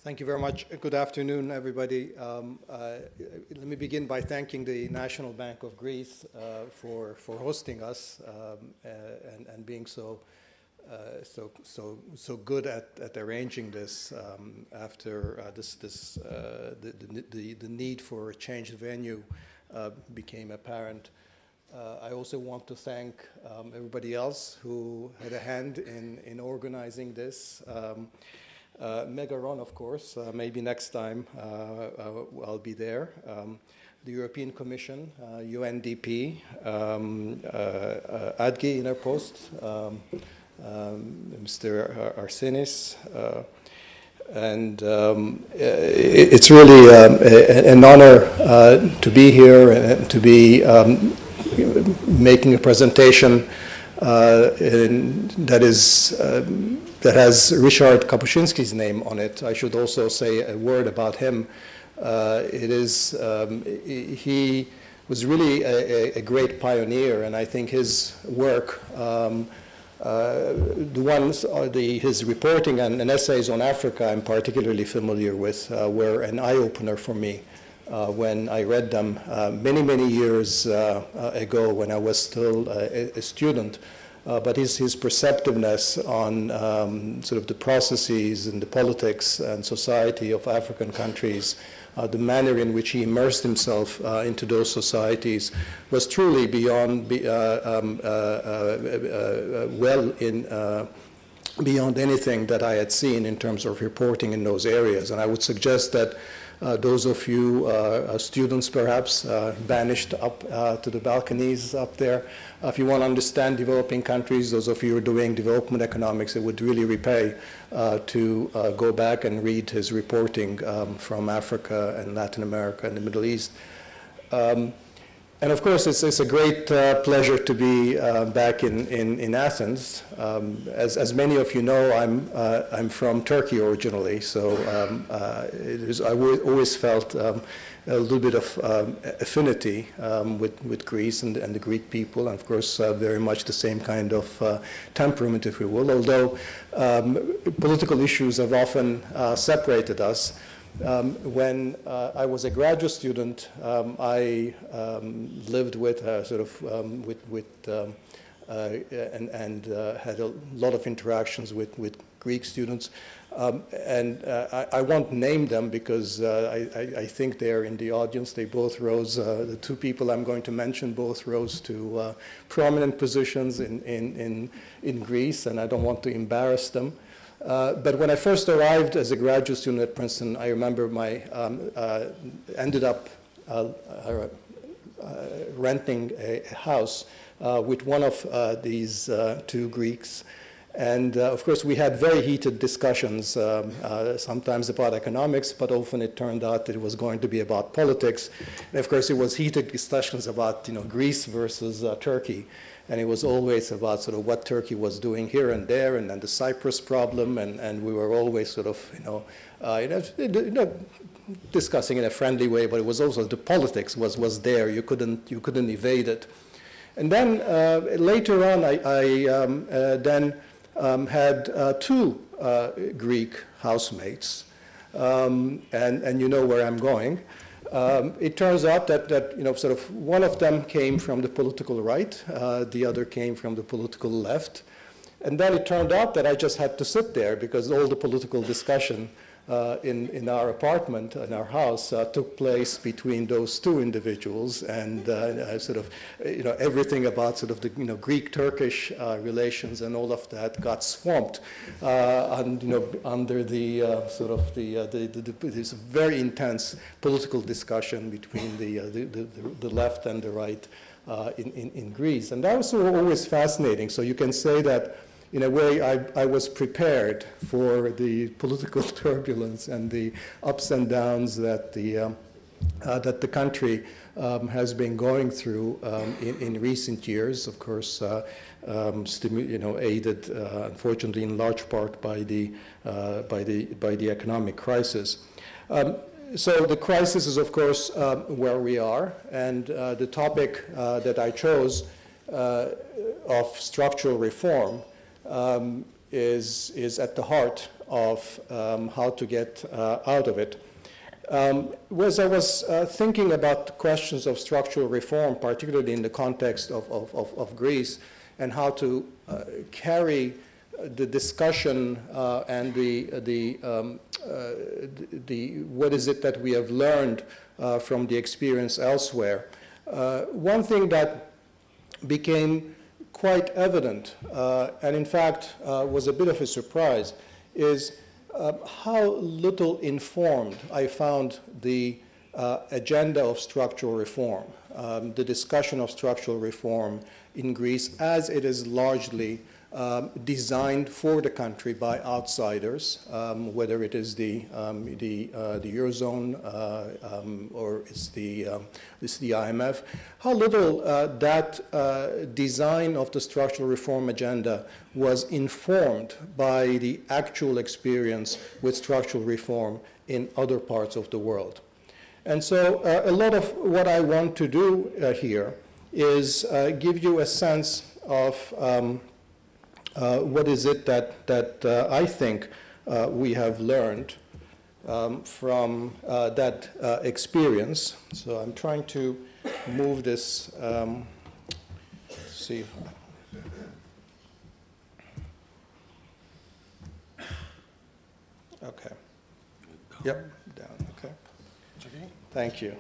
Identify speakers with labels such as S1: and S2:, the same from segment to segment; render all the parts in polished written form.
S1: Thank you very much. Good afternoon, everybody. Let me begin by thanking the National Bank of Greece for hosting us and being so good at arranging this after the need for a changed venue became apparent. I also want to thank everybody else who had a hand in organizing this. Mega Ron, of course, maybe next time I'll be there. The European Commission, UNDP, ADGI in our post, Mr. Arsenis, and it's really an honor to be here and to be making a presentation that has Richard Kapuscinski's name on it. I should also say a word about him. He was really a great pioneer, and I think his work, his reporting and essays on Africa I'm particularly familiar with, were an eye-opener for me when I read them many years ago when I was still a student. But his perceptiveness on sort of the processes and the politics and society of African countries, the manner in which he immersed himself into those societies was truly beyond beyond anything that I had seen in terms of reporting in those areas. And I would suggest that those of you students perhaps banished up to the balconies up there, if you want to understand developing countries, those of you who are doing development economics, it would really repay to go back and read his reporting from Africa and Latin America and the Middle East. And of course, it's a great pleasure to be back in Athens. As many of you know, I'm from Turkey originally, so I always felt a little bit of affinity with Greece and the Greek people, and of course very much the same kind of temperament, if you will, although political issues have often separated us. When I was a graduate student, I lived with and had a lot of interactions with Greek students, and I won't name them because I think they're in the audience. They both rose. The two people I'm going to mention both rose to prominent positions in Greece, and I don't want to embarrass them. But when I first arrived as a graduate student at Princeton, I remember ended up renting a house with one of these two Greeks. And of course, we had very heated discussions, sometimes about economics, but often it turned out that it was going to be about politics. And of course, it was heated discussions about Greece versus Turkey. And it was always about sort of what Turkey was doing here and there, and then the Cyprus problem, and we were always sort of, discussing in a friendly way, but it was also the politics was there. You couldn't evade it. And then later on, I then had two Greek housemates, and you know where I'm going. It turns out that sort of one of them came from the political right, the other came from the political left, and then it turned out that I just had to sit there because all the political discussion in our apartment, in our house, took place between those two individuals, and sort of everything about sort of the Greek-Turkish relations and all of that got swamped under the sort of this very intense political discussion between the left and the right in Greece, and that was always fascinating. So you can say that, in a way, I was prepared for the political turbulence and the ups and downs that the country has been going through in recent years. Of course, aided, unfortunately, in large part by the economic crisis. So the crisis is, of course, where we are, and the topic that I chose of structural reform is at the heart of how to get out of it. Was I was thinking about questions of structural reform, particularly in the context of Greece, and how to carry the discussion and what is it that we have learned from the experience elsewhere. One thing that became quite evident, and in fact was a bit of a surprise, is how little informed I found the agenda of structural reform, the discussion of structural reform in Greece, as it is largely designed for the country by outsiders, whether it is the Eurozone or it's the IMF, how little that design of the structural reform agenda was informed by the actual experience with structural reform in other parts of the world. And so a lot of what I want to do here is give you a sense of what is it that I think we have learned from that experience. So I'm trying to move this, see. Okay. Yep, down, okay. Thank you.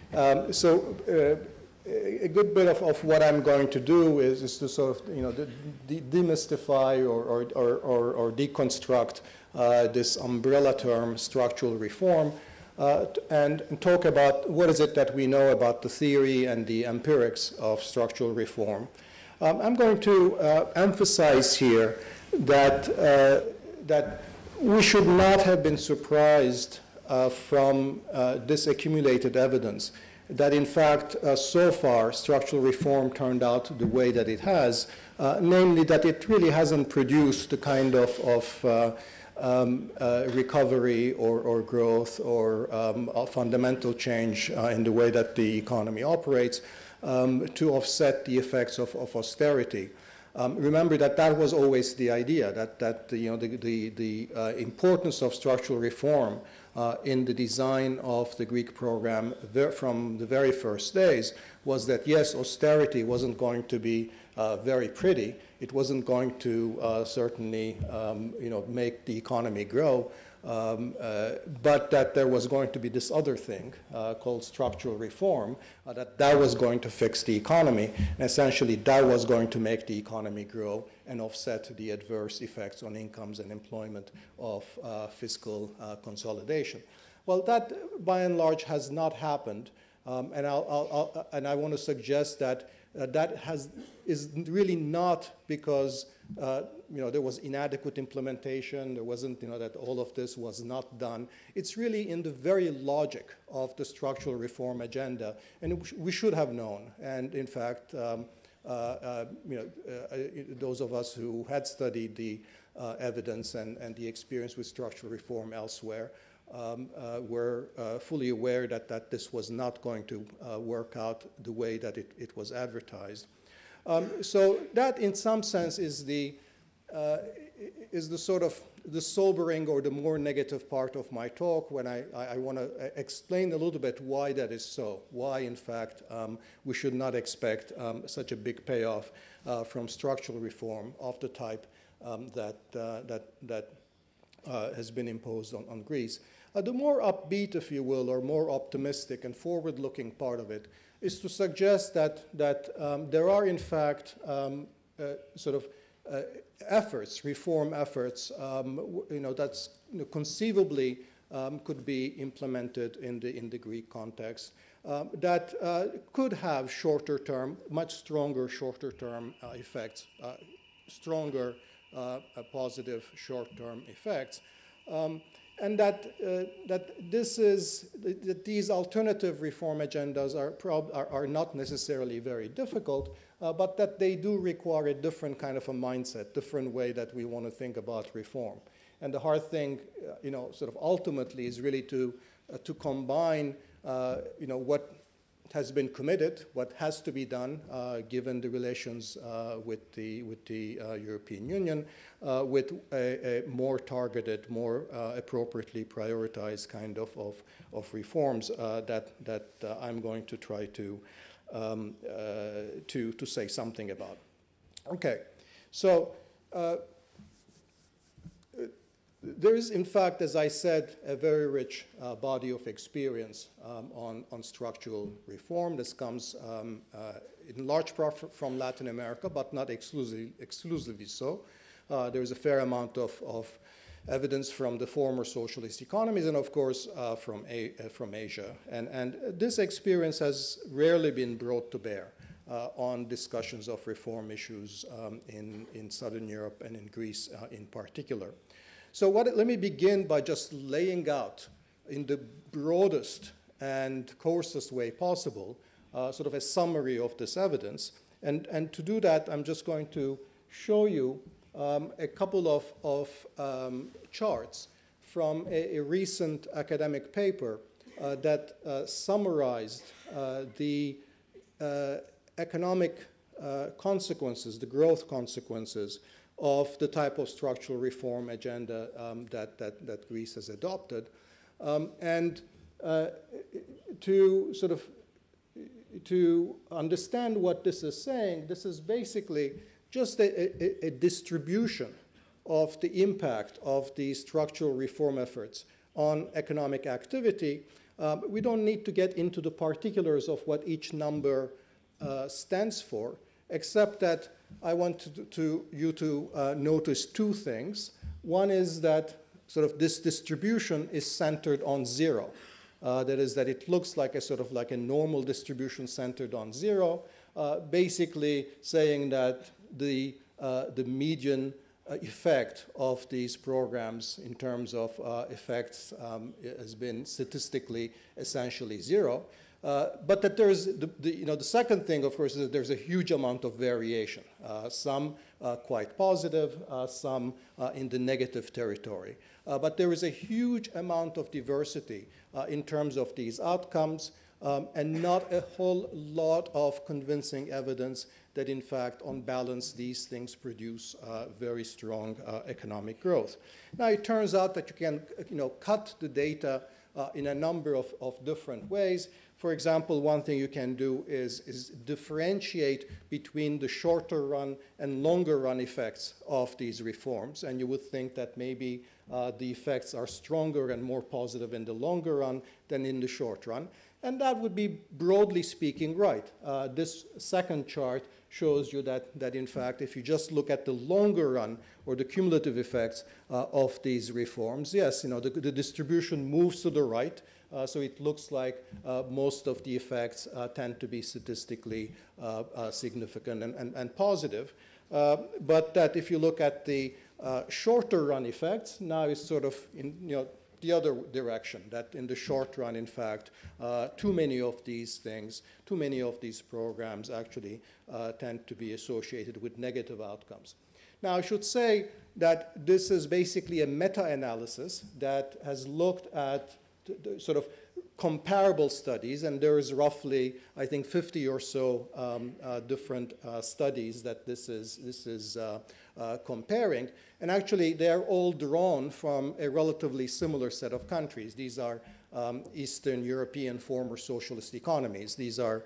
S1: A good bit of what I'm going to do is to sort of, demystify or deconstruct this umbrella term, structural reform, and talk about what is it that we know about the theory and the empirics of structural reform. I'm going to emphasize here that we should not have been surprised from this accumulated evidence that in fact so far structural reform turned out the way that it has, namely that it really hasn't produced the kind of recovery or growth or a fundamental change in the way that the economy operates to offset the effects of austerity. Remember that that was always the idea, that the importance of structural reform in the design of the Greek program from the very first days was that, yes, austerity wasn't going to be very pretty. It wasn't going to certainly make the economy grow, but that there was going to be this other thing called structural reform, that was going to fix the economy, and essentially that was going to make the economy grow and offset the adverse effects on incomes and employment of fiscal consolidation. Well, that by and large has not happened, and I want to suggest that that is really not because there was inadequate implementation, there wasn't, that all of this was not done. It's really in the very logic of the structural reform agenda, and we should have known. And in fact, those of us who had studied the evidence and the experience with structural reform elsewhere were fully aware that this was not going to work out the way that it was advertised. So that, in some sense, is the sort of the sobering or the more negative part of my talk, when I want to explain a little bit why that is so, why, in fact, we should not expect such a big payoff from structural reform of the type that has been imposed on Greece. The more upbeat, if you will, or more optimistic and forward-looking part of it is to suggest that there are, in fact, sort of efforts, reform efforts, that's conceivably could be implemented in the Greek context that could have shorter-term, much stronger shorter-term effects, stronger positive short-term effects. And that these alternative reform agendas are not necessarily very difficult, but that they do require a different kind of a mindset, different way that we want to think about reform. And the hard thing, sort of ultimately is really to combine, what has been committed, what has to be done given the relations with the European Union, with a more targeted, more appropriately prioritized kind of reforms that I'm going to try to say something about. Okay, so there is, in fact, as I said, a very rich body of experience on structural reform. This comes in large part from Latin America, but not exclusively so. There's a fair amount of evidence from the former socialist economies and, of course, from Asia. And this experience has rarely been brought to bear on discussions of reform issues in Southern Europe and in Greece in particular. So let me begin by just laying out in the broadest and coarsest way possible sort of a summary of this evidence. And to do that, I'm just going to show you a couple of charts from a recent academic paper that summarized the economic consequences, the growth consequences of the type of structural reform agenda that Greece has adopted. And to understand what this is saying, this is basically just a distribution of the impact of these structural reform efforts on economic activity. We don't need to get into the particulars of what each number stands for, except that I want you to notice two things. One is that sort of this distribution is centered on zero. That is, that it looks like a sort of like a normal distribution centered on zero, basically saying that the median effect of these programs in terms of effects has been statistically essentially zero. But that there's the second thing, of course, is that there's a huge amount of variation, some quite positive, some in the negative territory. But there is a huge amount of diversity in terms of these outcomes, and not a whole lot of convincing evidence that, in fact, on balance, these things produce very strong economic growth. Now, it turns out that you can cut the data in a number of different ways. For example, one thing you can do is differentiate between the shorter run and longer run effects of these reforms. And you would think that maybe the effects are stronger and more positive in the longer run than in the short run. And that would be, broadly speaking, right. This second chart shows you that in fact, if you just look at the longer run or the cumulative effects of these reforms, yes, the distribution moves to the right. So it looks like most of the effects tend to be statistically significant and positive. But that if you look at the shorter run effects, now it's sort of in the other direction, that in the short run, in fact, too many of these things, too many of these programs actually tend to be associated with negative outcomes. Now, I should say that this is basically a meta-analysis that has looked at sort of comparable studies, and there is roughly, I think, 50 or so different studies that this is comparing. And actually, they're all drawn from a relatively similar set of countries. These are Eastern European former socialist economies. These are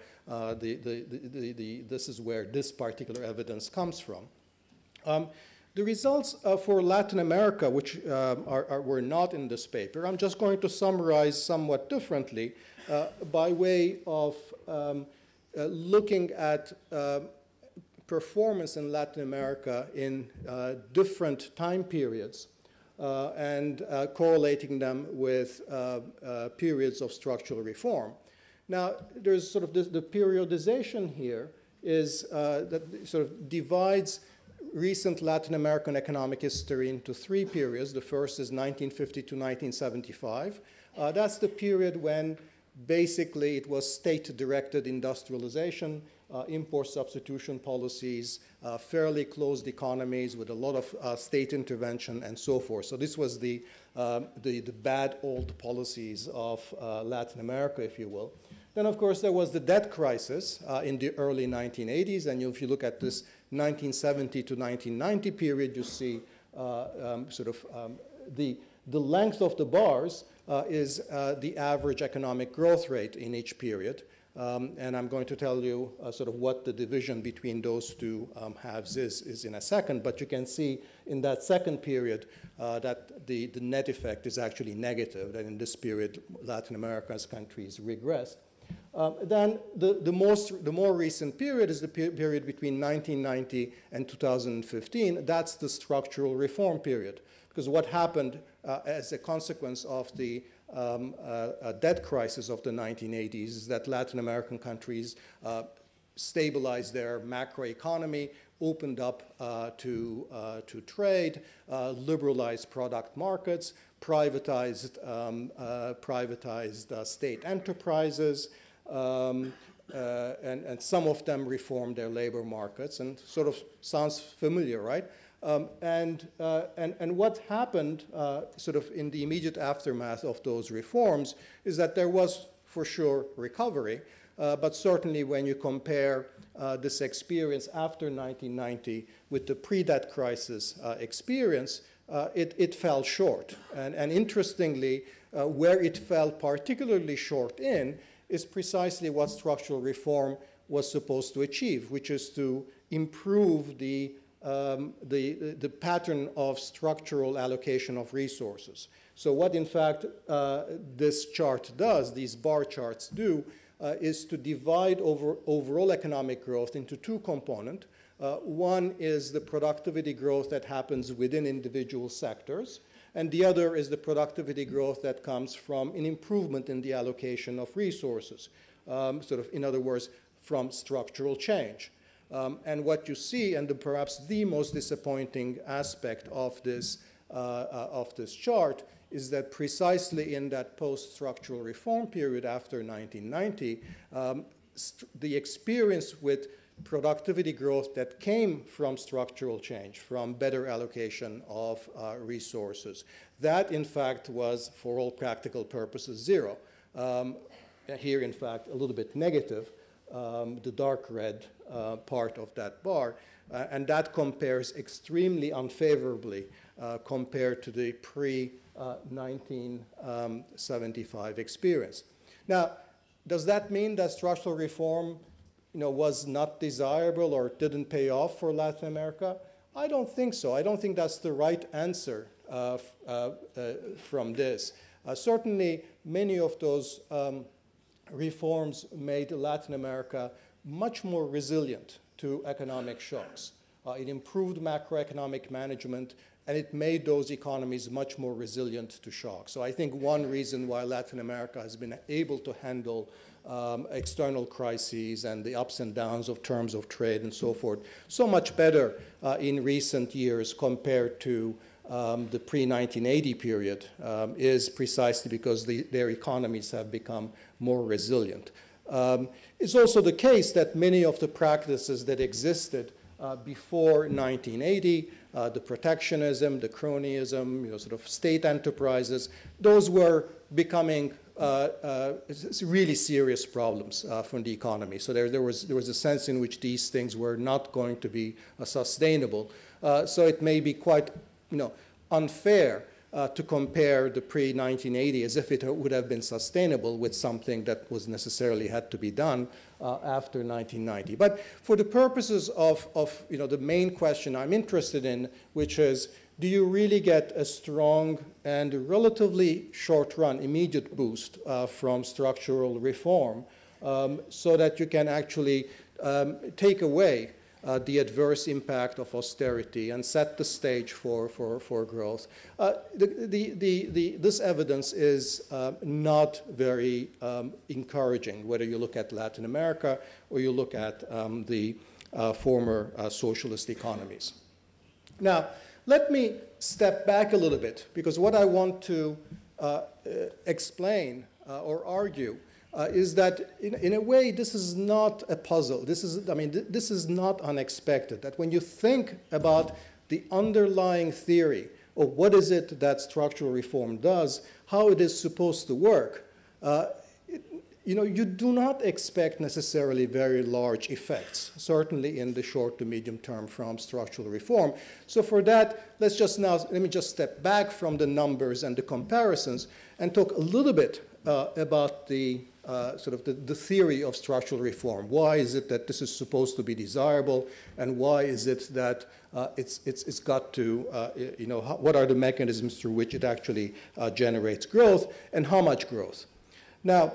S1: this is where this particular evidence comes from. The results for Latin America, which were not in this paper, I'm just going to summarize somewhat differently by way of looking at performance in Latin America in different time periods and correlating them with periods of structural reform. Now, there's sort of the periodization here is that sort of divides recent Latin American economic history into three periods. The first is 1950 to 1975. That's the period when basically it was state-directed industrialization, import substitution policies, fairly closed economies with a lot of state intervention and so forth. So this was the bad old policies of Latin America, if you will. Then, of course, there was the debt crisis in the early 1980s. And if you look at this 1970 to 1990 period, you see the length of the bars is the average economic growth rate in each period. And I'm going to tell you sort of what the division between those two halves is in a second. But you can see in that second period that the net effect is actually negative, that in this period Latin America's countries regressed. Then the more recent period is the period between 1990 and 2015. That's the structural reform period. Because what happened as a consequence of the debt crisis of the 1980s is that Latin American countries stabilized their macroeconomy, opened up to trade, liberalized product markets, privatized state enterprises, and some of them reformed their labor markets, and sort of sounds familiar, right? And what happened sort of in the immediate aftermath of those reforms is that there was, for sure, recovery. But certainly when you compare this experience after 1990 with the pre-debt crisis experience, it fell short. And interestingly, where it fell particularly short in is precisely what structural reform was supposed to achieve, which is to improve the pattern of structural allocation of resources. So what, in fact, this chart does, these bar charts do, is to divide overall economic growth into two components. One is the productivity growth that happens within individual sectors, and the other is the productivity growth that comes from an improvement in the allocation of resources, sort of, in other words, from structural change. And what you see, and perhaps the most disappointing aspect of this chart, is that precisely in that post-structural reform period after 1990, the experience with productivity growth that came from structural change, from better allocation of resources, that in fact was, for all practical purposes, zero. Here, in fact, a little bit negative, the dark red part of that bar, and that compares extremely unfavorably compared to the pre-1975 experience. Now, does that mean that structural reform, was not desirable or didn't pay off for Latin America? I don't think so. I don't think that's the right answer from this. Certainly, many of those reforms made Latin America much more resilient to economic shocks. It improved macroeconomic management, and it made those economies much more resilient to shocks. So I think one reason why Latin America has been able to handle external crises and the ups and downs of terms of trade and so forth so much better in recent years compared to the pre-1980 period is precisely because their economies have become more resilient. It's also the case that many of the practices that existed before 1980, the protectionism, the cronyism, sort of state enterprises, those were becoming really serious problems for the economy. So there was a sense in which these things were not going to be sustainable. So it may be quite unfair to compare the pre-1980 as if it would have been sustainable with something that was necessarily had to be done after 1990. But for the purposes of the main question I'm interested in, which is, do you really get a strong and relatively short-run immediate boost from structural reform so that you can actually take away the adverse impact of austerity and set the stage for growth? This evidence is not very encouraging, whether you look at Latin America or you look at the former socialist economies. Now, let me step back a little bit, because what I want to explain or argue is that in a way this is not a puzzle. This is not unexpected, that when you think about the underlying theory of what is it that structural reform does, how it is supposed to work, you do not expect necessarily very large effects, certainly in the short to medium term from structural reform. So for that, let me just step back from the numbers and the comparisons and talk a little bit about the the theory of structural reform. Why is it that this is supposed to be desirable, and why is it that it's got to, what are the mechanisms through which it actually generates growth, and how much growth? Now,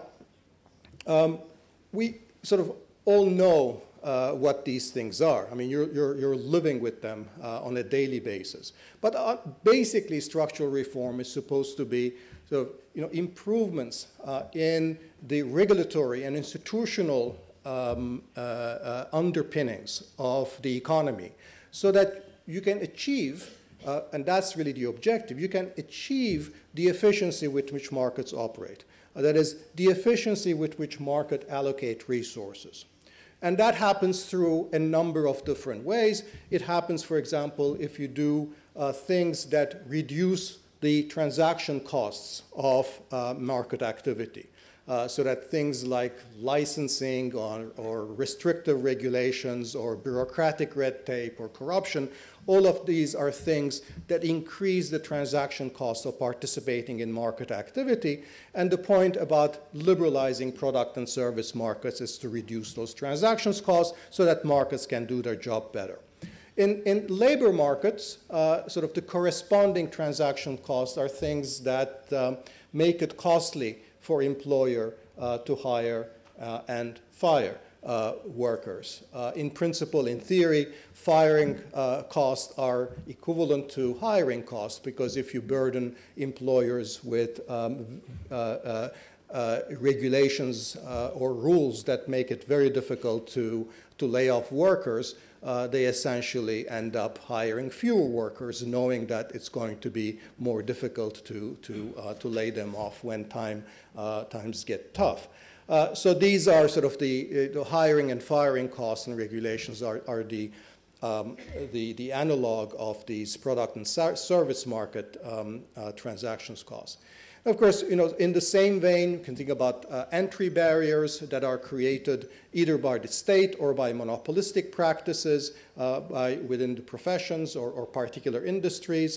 S1: we sort of all know what these things are. I mean, you're living with them on a daily basis. But basically, structural reform is supposed to be improvements in the regulatory and institutional underpinnings of the economy, so that you can achieve, and that's really the objective, you can achieve the efficiency with which markets operate. That is, the efficiency with which markets allocate resources. And that happens through a number of different ways. It happens, for example, if you do things that reduce the transaction costs of market activity. So that things like licensing or restrictive regulations or bureaucratic red tape or corruption, all of these are things that increase the transaction costs of participating in market activity. And the point about liberalizing product and service markets is to reduce those transactions costs so that markets can do their job better. In labor markets, the corresponding transaction costs are things that make it costly for employer to hire and fire workers. In principle, in theory, firing costs are equivalent to hiring costs, because if you burden employers with regulations or rules that make it very difficult to lay off workers, they essentially end up hiring fewer workers, knowing that it's going to be more difficult to lay them off when times get tough. So these are sort of the hiring and firing costs and regulations are the analog of these product and service market transactions costs. Of course, in the same vein, you can think about entry barriers that are created either by the state or by monopolistic practices within the professions or particular industries.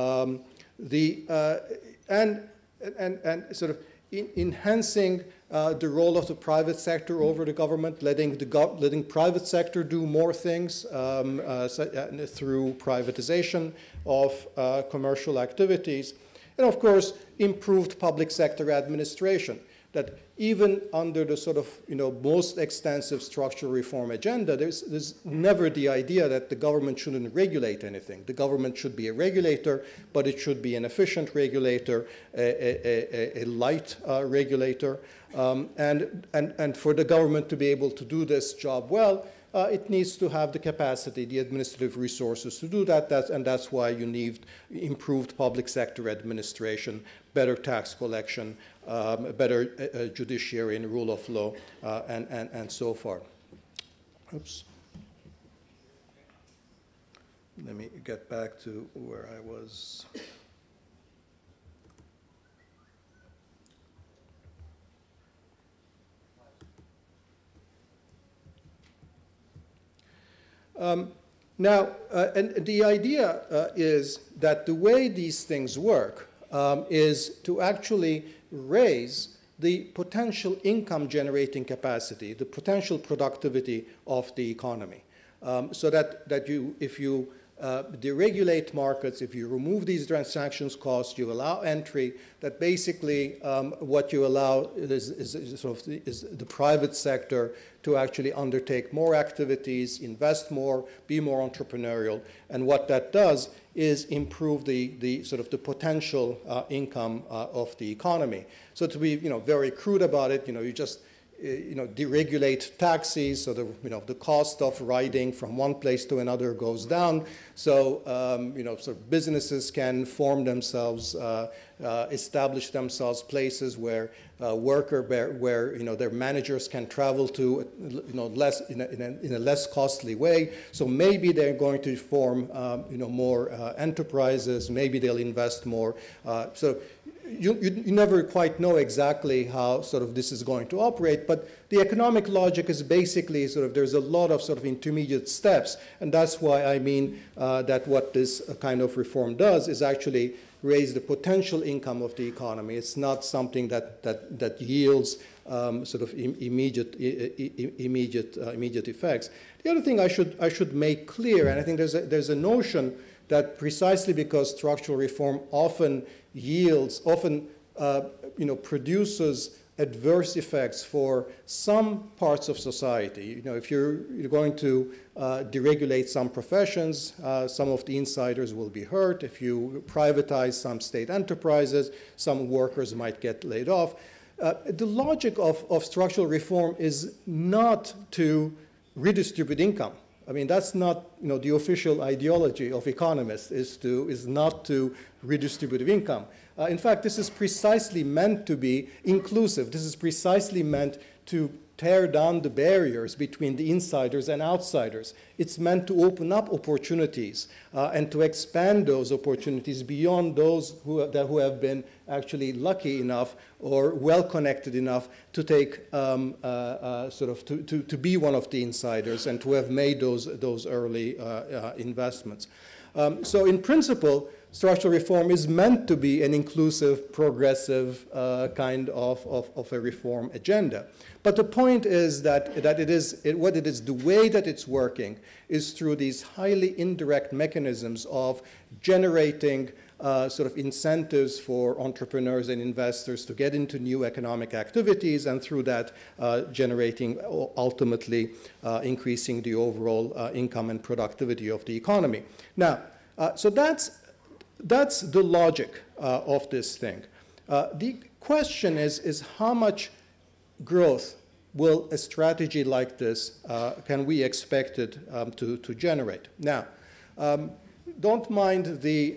S1: Enhancing the role of the private sector over the government, letting private sector do more things through privatization of commercial activities. And of course, improved public sector administration, that even under the most extensive structural reform agenda, there's never the idea that the government shouldn't regulate anything. The government should be a regulator, but it should be an efficient regulator, a light regulator. And for the government to be able to do this job well, it needs to have the capacity, the administrative resources to do that, and that's why you need improved public sector administration, better tax collection, better judiciary and rule of law, and so forth. Oops. Let me get back to where I was. Now, and the idea is that the way these things work is to actually raise the potential income generating capacity, the potential productivity of the economy. So that if you deregulate markets, if you remove these transactions costs, you allow entry, that basically what you allow is the private sector to actually undertake more activities, invest more, be more entrepreneurial. And what that does is improve the potential income of the economy. So to be very crude about it, you just deregulate taxis, so the cost of riding from one place to another goes down. So businesses can form themselves, establish themselves places where their managers can travel to in a less costly way. So maybe they're going to form more enterprises. Maybe they'll invest more. So you never quite know exactly how sort of this is going to operate, but the economic logic is basically sort of, there's a lot of sort of intermediate steps, and that's why I mean that what this kind of reform does is actually raise the potential income of the economy. It's not something that yields sort of immediate effects. The other thing I should make clear, and I think there's a notion that precisely because structural reform often produces adverse effects for some parts of society. If you're going to deregulate some professions, some of the insiders will be hurt. If you privatize some state enterprises, some workers might get laid off. The logic of structural reform is not to redistribute income. I mean, that's not the official ideology of economists, is not to redistribute income. In fact, this is precisely meant to be inclusive. This is precisely meant to tear down the barriers between the insiders and outsiders. It's meant to open up opportunities and to expand those opportunities beyond those who have been actually lucky enough or well-connected enough to take to be one of the insiders and to have made those early investments. So in principle, structural reform is meant to be an inclusive, progressive kind of a reform agenda. But the point is that the way that it's working is through these highly indirect mechanisms of generating sort of incentives for entrepreneurs and investors to get into new economic activities, and through that generating, ultimately increasing the overall income and productivity of the economy. Now, so that's the logic of this thing. The question is how much growth will a strategy like this can we expect it to generate? Now, don't mind the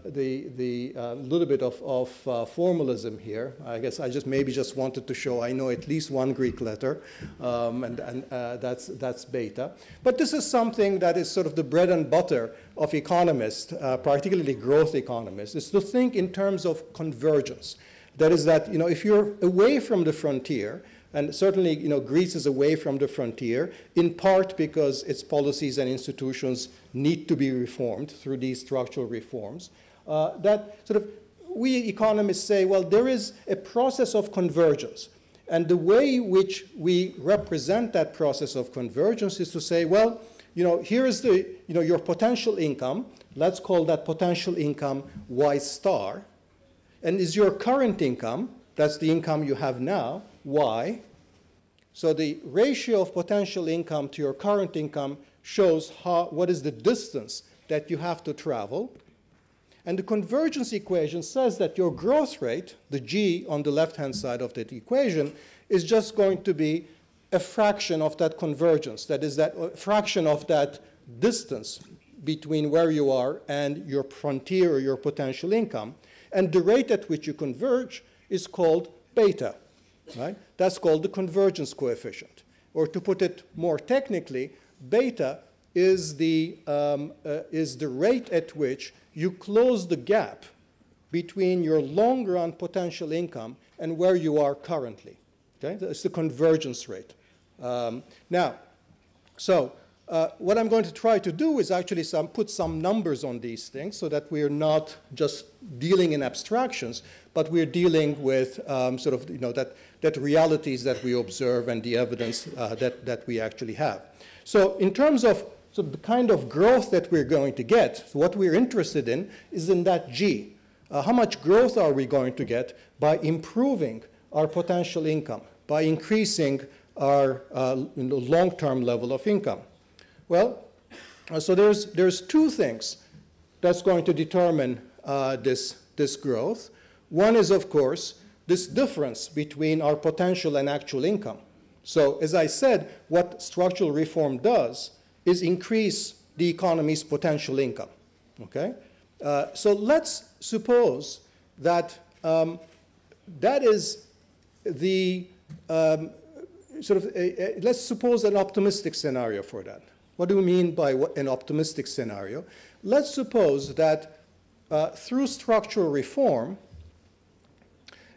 S1: little bit of formalism here. I guess I maybe just wanted to show I know at least one Greek letter, and that's beta. But this is something that is sort of the bread and butter of economists, particularly growth economists, is to think in terms of convergence. That is that, if you're away from the frontier, and certainly, Greece is away from the frontier, in part because its policies and institutions need to be reformed through these structural reforms. That sort of, we economists say, well, there is a process of convergence. And the way in which we represent that process of convergence is to say, well, here is your potential income. Let's call that potential income Y star. And is your current income, that's the income you have now, Y. So the ratio of potential income to your current income shows what is the distance that you have to travel. And the convergence equation says that your growth rate, the G on the left-hand side of that equation, is just going to be a fraction of that convergence. That is, that fraction of that distance between where you are and your frontier or your potential income. And the rate at which you converge is called beta. Right? That's called the convergence coefficient. Or to put it more technically, beta is the rate at which you close the gap between your long-run potential income and where you are currently. Okay? That's the convergence rate. Now, so what I'm going to try to do is actually put some numbers on these things so that we're not just dealing in abstractions, but we're dealing with sort of, that realities that we observe and the evidence that we actually have. So in terms of sort of the kind of growth that we're going to get, so what we're interested in is in that G. How much growth are we going to get by improving our potential income, by increasing our long-term level of income? Well, so there's two things that's going to determine this growth. One is, of course, this difference between our potential and actual income. So as I said, what structural reform does is increase the economy's potential income. Okay? So let's suppose that that is the let's suppose an optimistic scenario for that. What do we mean by an optimistic scenario? Let's suppose that through structural reform,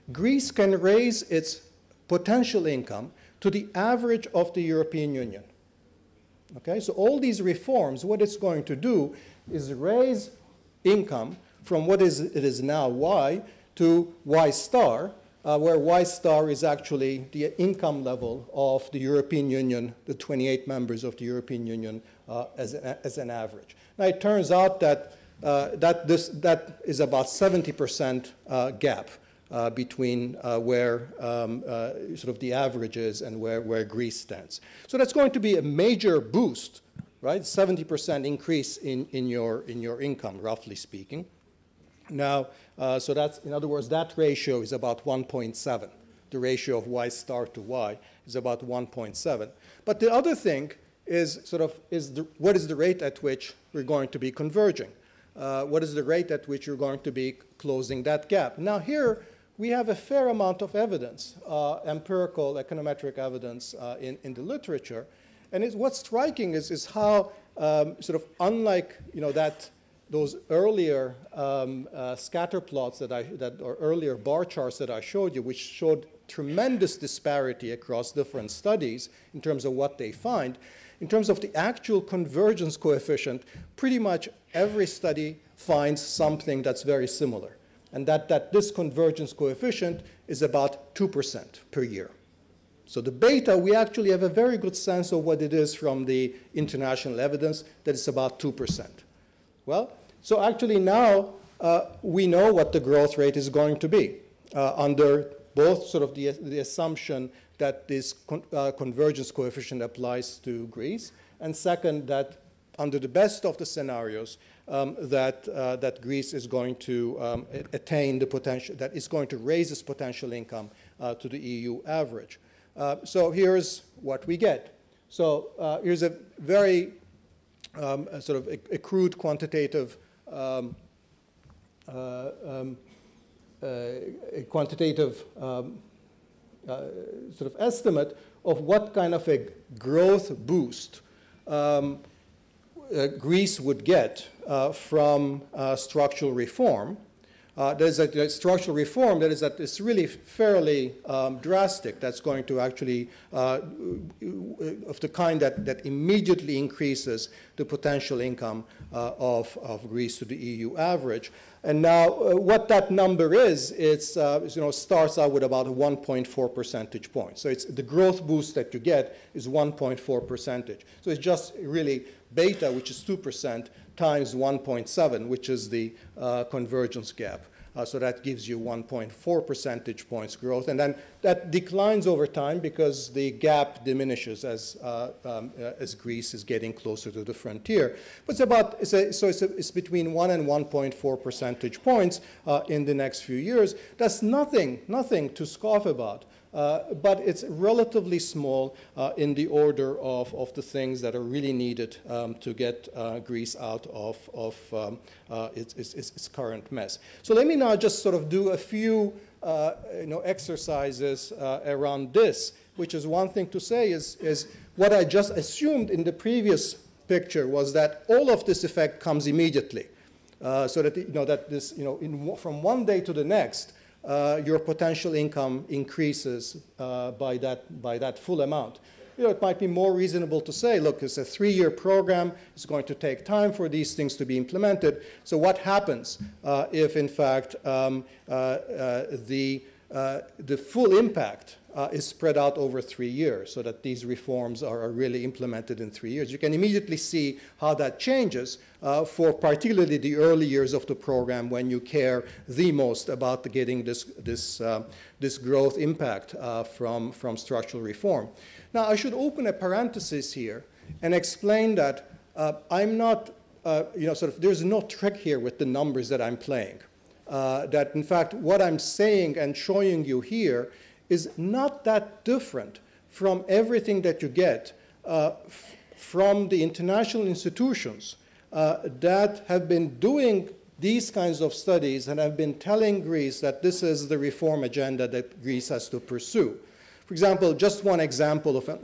S1: Greece can raise its potential income to the average of the European Union. Okay, so all these reforms, what it's going to do is raise income from what it is now Y to Y star, where Y star is actually the income level of the European Union, the 28 members of the European Union as an average. Now it turns out that that is about 70% gap between where sort of the average is and where Greece stands. So that's going to be a major boost, right? 70% increase in your income, roughly speaking. Now, so that's, in other words, that ratio is about 1.7. The ratio of Y star to Y is about 1.7. But the other thing is sort of what is the rate at which we're going to be converging? What is the rate at which you're going to be closing that gap? Now here, we have a fair amount of evidence, empirical, econometric evidence in the literature. And what's striking is how sort of unlike, those earlier scatter plots or earlier bar charts that I showed you, which showed tremendous disparity across different studies in terms of what they find, in terms of the actual convergence coefficient, pretty much every study finds something that's very similar. And that this convergence coefficient is about 2% per year. So the beta, we actually have a very good sense of what it is from the international evidence, that it's about 2%. Well, so actually now we know what the growth rate is going to be under both sort of the assumption that this convergence coefficient applies to Greece, and second, that under the best of the scenarios, that Greece is going to attain the potential, that it's going to raise its potential income to the EU average. So here's what we get. So here's a very sort of a crude quantitative sort of estimate of what kind of a growth boost Greece would get from structural reform. There's a structural reform that is really fairly drastic. That's going to actually, of the kind that immediately increases the potential income of Greece to the EU average. And now, what that number is, it's starts out with about 1.4 percentage points. So it's the growth boost that you get is 1.4 percentage. So it's just really beta, which is 2%, times 1.7, which is the convergence gap. So that gives you 1.4 percentage points growth. And then that declines over time because the gap diminishes as Greece is getting closer to the frontier. But it's between 1 and 1.4 percentage points in the next few years. That's nothing to scoff about. But it's relatively small in the order of the things that are really needed to get Greece out of its current mess. So let me now just sort of do a few exercises around this, which is one thing to say is what I just assumed in the previous picture was that all of this effect comes immediately, so that that this from one day to the next. Your potential income increases by that full amount. It might be more reasonable to say, look, it's a 3-year program. It's going to take time for these things to be implemented. So what happens if, in fact, the full impact is spread out over 3 years, so that these reforms are really implemented in 3 years? You can immediately see how that changes for particularly the early years of the program, when you care the most about getting this growth impact from structural reform. Now, I should open a parenthesis here and explain that I'm not, there's no trick here with the numbers that I'm playing. That, in fact, what I'm saying and showing you here is not that different from everything that you get from the international institutions that have been doing these kinds of studies and have been telling Greece that this is the reform agenda that Greece has to pursue. For example, just one example of an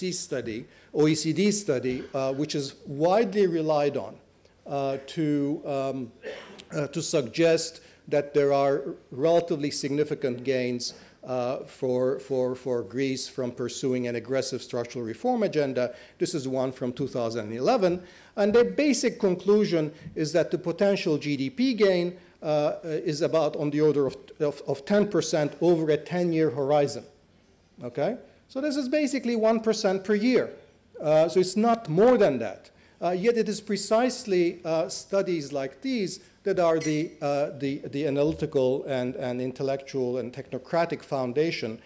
S1: OECD study, which is widely relied on to suggest that there are relatively significant gains for Greece from pursuing an aggressive structural reform agenda. This is one from 2011. And their basic conclusion is that the potential GDP gain is about on the order of 10% over a 10-year horizon. Okay? So this is basically 1% per year. So it's not more than that. Yet it is precisely studies like these that are the analytical and intellectual and technocratic foundation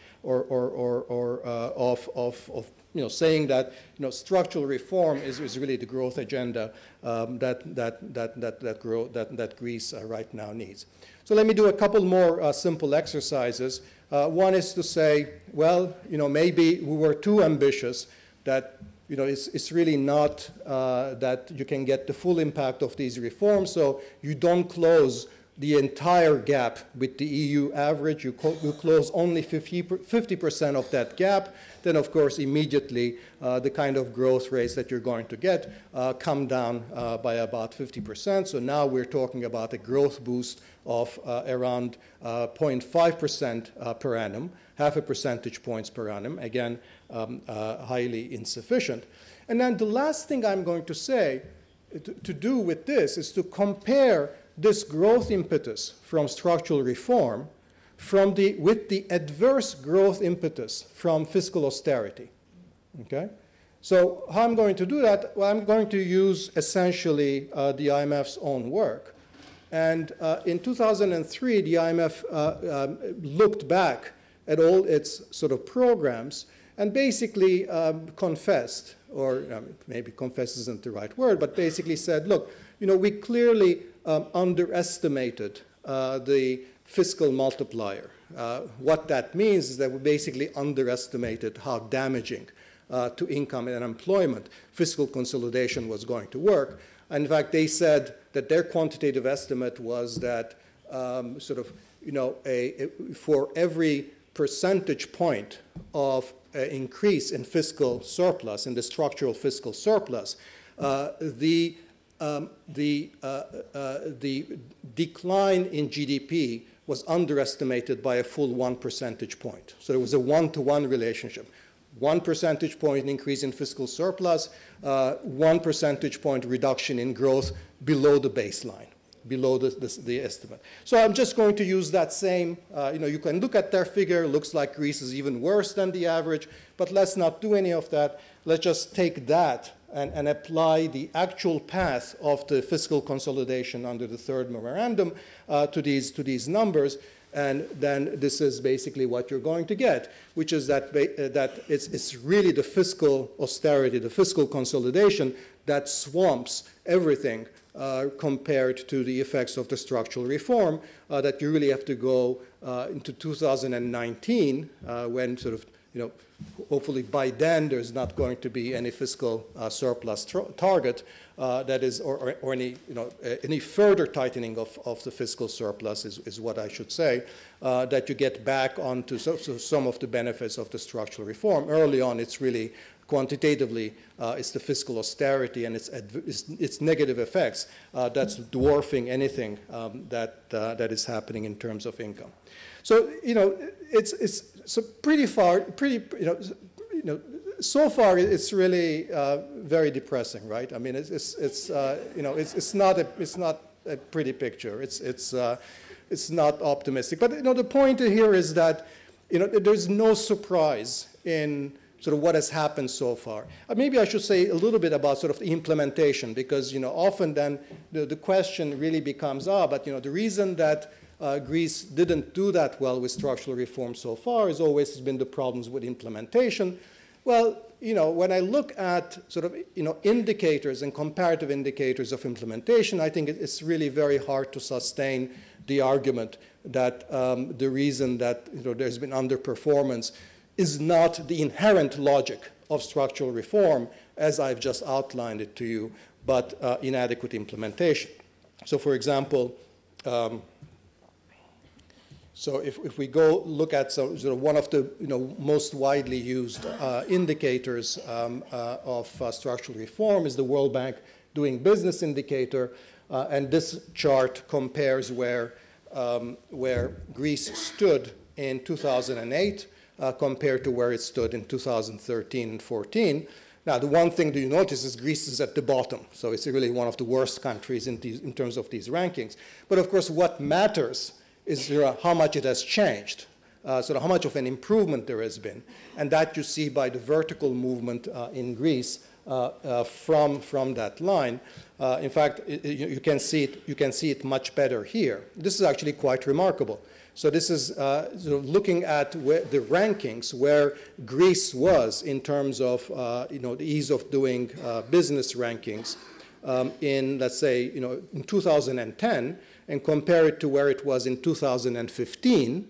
S1: of saying that structural reform is really the growth agenda that Greece right now needs. So let me do a couple more simple exercises. One is to say, well, maybe we were too ambitious, that it's really not that you can get the full impact of these reforms, so you don't close the entire gap with the EU average. You close only 50% of that gap. Then, of course, immediately the kind of growth rates that you're going to get come down by about 50%. So now we're talking about a growth boost of around 0.5% per annum, half a percentage points per annum, again, highly insufficient. And then the last thing I'm going to say to do with this is to compare this growth impetus from structural reform with the adverse growth impetus from fiscal austerity. Okay? So how I'm going to do that? Well, I'm going to use essentially the IMF's own work. And in 2003, the IMF looked back at all its sort of programs and basically confessed, or maybe confess isn't the right word, but basically said, look, we clearly underestimated the fiscal multiplier. What that means is that we basically underestimated how damaging to income and employment fiscal consolidation was going to work. And in fact, they said that their quantitative estimate was that for every percentage point of increase in fiscal surplus, in the structural fiscal surplus, the decline in GDP was underestimated by a full 1 percentage point. So there was a one-to-one relationship. 1 percentage point increase in fiscal surplus, 1 percentage point reduction in growth below the baseline, below the estimate. So I'm just going to use that same, you can look at their figure, looks like Greece is even worse than the average, but let's not do any of that. Let's just take that and apply the actual path of the fiscal consolidation under the third memorandum to these numbers. And then this is basically what you're going to get, which is that it's really the fiscal austerity, the fiscal consolidation that swamps everything compared to the effects of the structural reform, that you really have to go into 2019 when sort of, hopefully by then there's not going to be any fiscal surplus target that is, or any further tightening of the fiscal surplus is what I should say, that you get back onto some of the benefits of the structural reform. Early on, it's really quantitatively, it's the fiscal austerity and its negative effects that's dwarfing anything that is happening in terms of income. So, it's so so far it's really very depressing, right? I mean, it's not a pretty picture. It's not optimistic. But the point here is that there's no surprise in sort of what has happened so far. Maybe I should say a little bit about sort of the implementation, because often then the question really becomes, but the reason that Greece didn't do that well with structural reform so far has always been the problems with implementation. Well, when I look at sort of indicators and comparative indicators of implementation, I think it's really very hard to sustain the argument that the reason that there's been underperformance is not the inherent logic of structural reform, as I've just outlined it to you, but inadequate implementation. So, for example, so if we go look at sort of one of the most widely used indicators of structural reform is the World Bank Doing Business indicator, and this chart compares where where Greece stood in 2008 compared to where it stood in 2013 and 14. Now, the one thing that you notice is Greece is at the bottom, so it's really one of the worst countries in terms of these rankings. But of course, what matters is how much it has changed, sort of how much of an improvement there has been, and that you see by the vertical movement in Greece from that line. In fact, you can see it much better here. This is actually quite remarkable. So this is sort of looking at the rankings where Greece was in terms of the ease of doing business rankings in, let's say, in 2010, and compare it to where it was in 2015.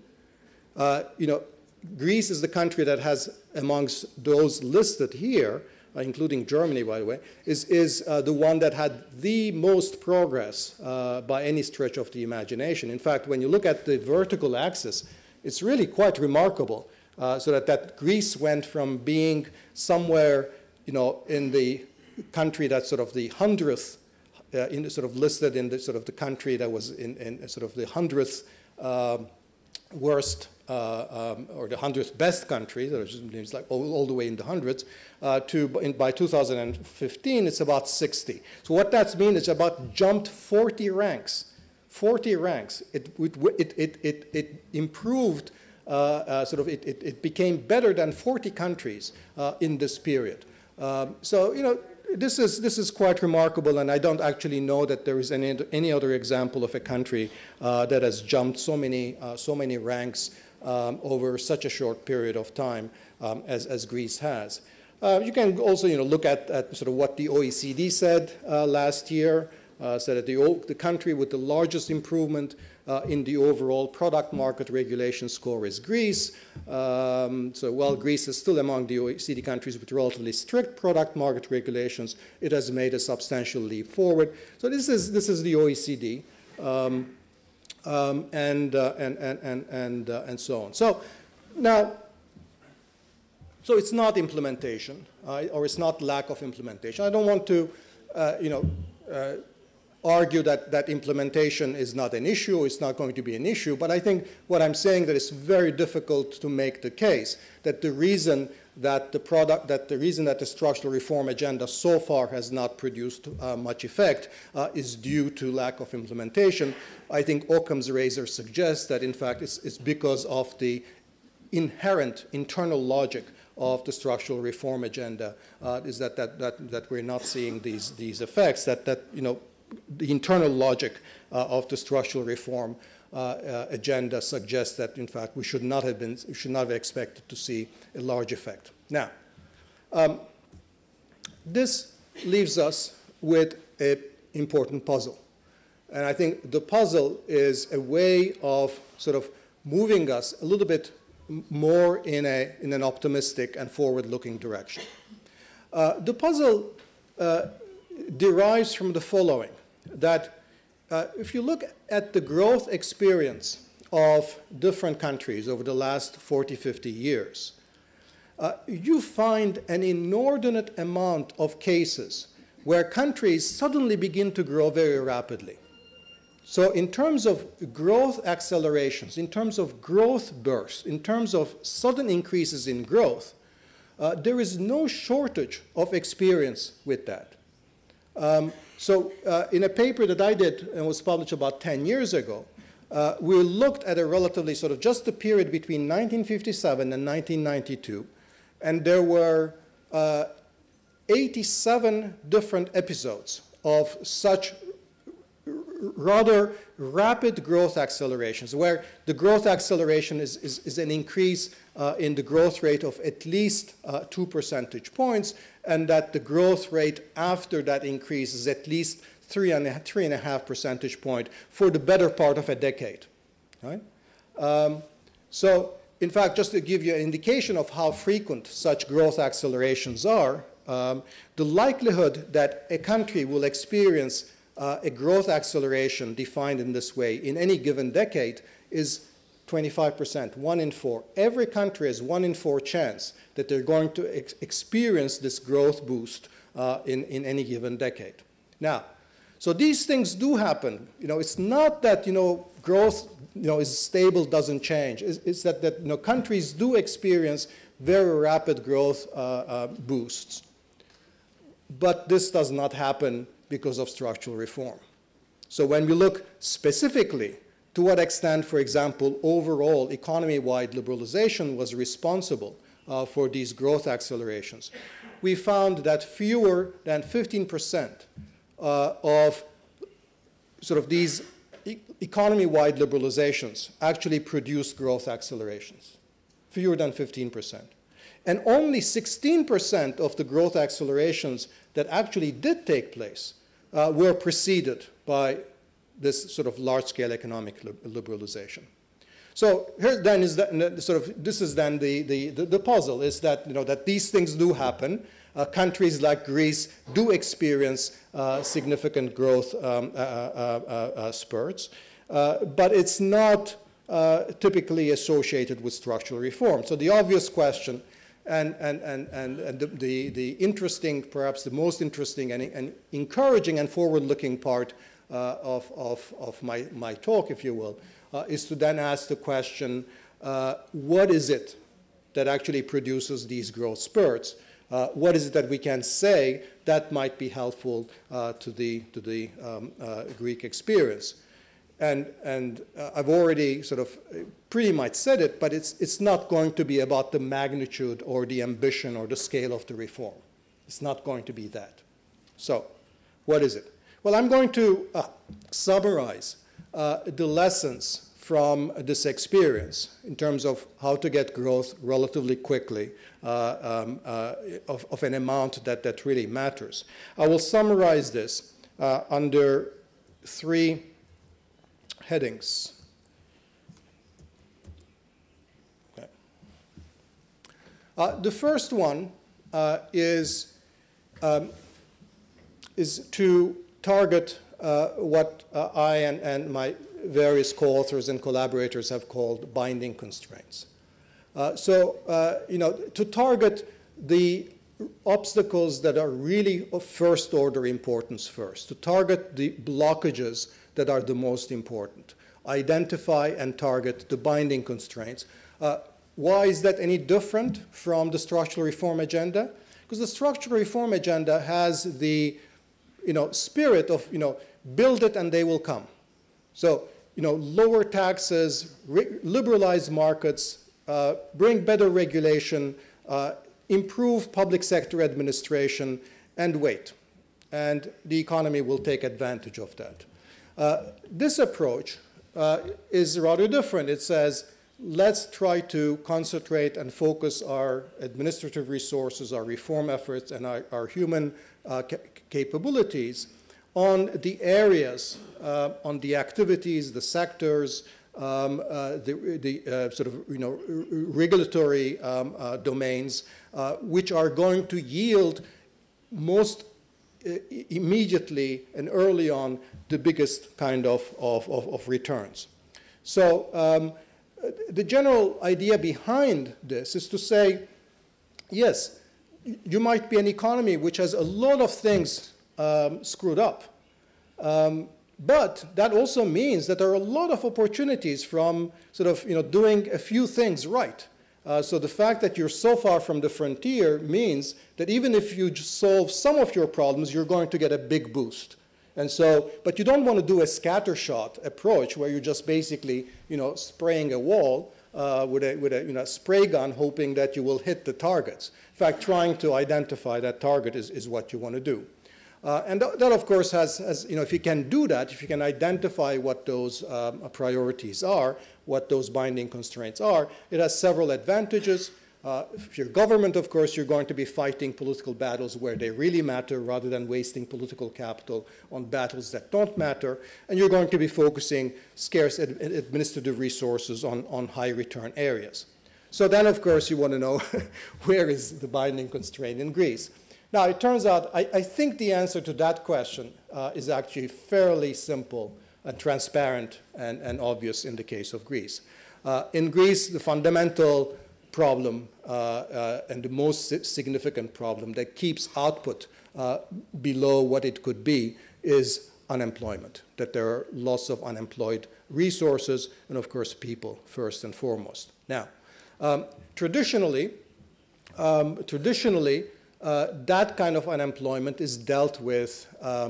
S1: Greece is the country that has, amongst those listed here, including Germany, by the way, is the one that had the most progress by any stretch of the imagination. In fact, when you look at the vertical axis, it's really quite remarkable. So that Greece went from being somewhere, in the country that's sort of the 100th, listed in the sort of the country that was in sort of the 100th worst or the 100th best country, it's like all the way in the hundreds, by 2015, it's about 60. So what that means is about jumped 40 ranks. 40 ranks. It improved, it became better than 40 countries in this period. This is quite remarkable, and I don't actually know that there is any other example of a country that has jumped so many ranks over such a short period of time as Greece has. You can also look at sort of what the OECD said last year. Said that the country with the largest improvement in the overall product market regulation score is Greece. So while Greece is still among the OECD countries with relatively strict product market regulations, it has made a substantial leap forward. So this is the OECD, and so on. So now, so it's not implementation, or it's not lack of implementation. I don't want to, argue that implementation is not an issue, it's not going to be an issue, but I think what I'm saying that it's very difficult to make the case that the reason that the structural reform agenda so far has not produced much effect is due to lack of implementation. I think Occam's razor suggests that in fact it's because of the inherent internal logic of the structural reform agenda is that we're not seeing these effects, that the internal logic of the structural reform agenda suggests that, in fact, we should not have expected to see a large effect. Now, this leaves us with an important puzzle. And I think the puzzle is a way of sort of moving us a little bit more in an optimistic and forward-looking direction. The puzzle derives from the following, that if you look at the growth experience of different countries over the last 40, 50 years, you find an inordinate amount of cases where countries suddenly begin to grow very rapidly. So in terms of growth accelerations, in terms of growth bursts, in terms of sudden increases in growth, there is no shortage of experience with that. So in a paper that I did and was published about 10 years ago, we looked at a relatively sort of just the period between 1957 and 1992, and there were 87 different episodes of such rather rapid growth accelerations, where the growth acceleration is an increase in the growth rate of at least 2 percentage points, and that the growth rate after that increase is at least 3.5 percentage point for the better part of a decade. Right? So, in fact, just to give you an indication of how frequent such growth accelerations are, the likelihood that a country will experience a growth acceleration defined in this way in any given decade is 25%, 1 in 4. Every country has 1 in 4 chance that they're going to experience this growth boost in any given decade. Now, So these things do happen. It's not that, growth, is stable, doesn't change. It's that, countries do experience very rapid growth boosts. But this does not happen because of structural reform. So when we look specifically to what extent, for example, overall economy-wide liberalization was responsible for these growth accelerations, we found that fewer than 15% of sort of these economy-wide liberalizations actually produced growth accelerations, fewer than 15%. And only 16% of the growth accelerations that actually did take place were preceded by this sort of large-scale economic liberalization. So here then is this is then the puzzle, is that, that these things do happen. Countries like Greece do experience significant growth spurts, but it's not typically associated with structural reform. So the obvious question, and the interesting, perhaps the most interesting and encouraging and forward-looking part of my talk, if you will, is to then ask the question, what is it that actually produces these growth spurts? What is it that we can say that might be helpful to the Greek experience? And I've already sort of pretty much said it, but it's not going to be about the magnitude or the ambition or the scale of the reform. It's not going to be that. So what is it? Well, I'm going to summarize the lessons from this experience in terms of how to get growth relatively quickly of an amount that really matters. I will summarize this under 3 headings. Okay. The first one is to target what I and my various co-authors and collaborators have called binding constraints. To target the obstacles that are really of first-order importance first, to target the blockages that are the most important, identify and target the binding constraints. Why is that any different from the structural reform agenda? Because the structural reform agenda has the spirit of build it and they will come. So, lower taxes, liberalize markets, bring better regulation, improve public sector administration, and wait. And the economy will take advantage of that. This approach is rather different. It says, let's try to concentrate and focus our administrative resources, our reform efforts, and our human capabilities on the areas, on the activities, the sectors, the sort of regulatory domains, which are going to yield most immediately and early on the biggest kind of returns. So the general idea behind this is to say, yes, you might be an economy which has a lot of things screwed up. But that also means that there are a lot of opportunities from sort of doing a few things right. So the fact that you're so far from the frontier means that even if you solve some of your problems, you're going to get a big boost. And so, but you don't want to do a scattershot approach where you're just basically spraying a wall with a spray gun, hoping that you will hit the targets. In fact, trying to identify that target is what you want to do. And that, of course, has if you can do that, if you can identify what those priorities are, what those binding constraints are, it has several advantages. If you're government, of course, you're going to be fighting political battles where they really matter rather than wasting political capital on battles that don't matter. And you're going to be focusing scarce administrative resources on high return areas. So then, of course, you want to know where is the binding constraint in Greece. Now, it turns out, I think the answer to that question is actually fairly simple and transparent and obvious in the case of Greece. In Greece, the fundamental problem and the most significant problem that keeps output below what it could be is unemployment, that there are lots of unemployed resources, and of course people first and foremost. Now, traditionally, that kind of unemployment is dealt with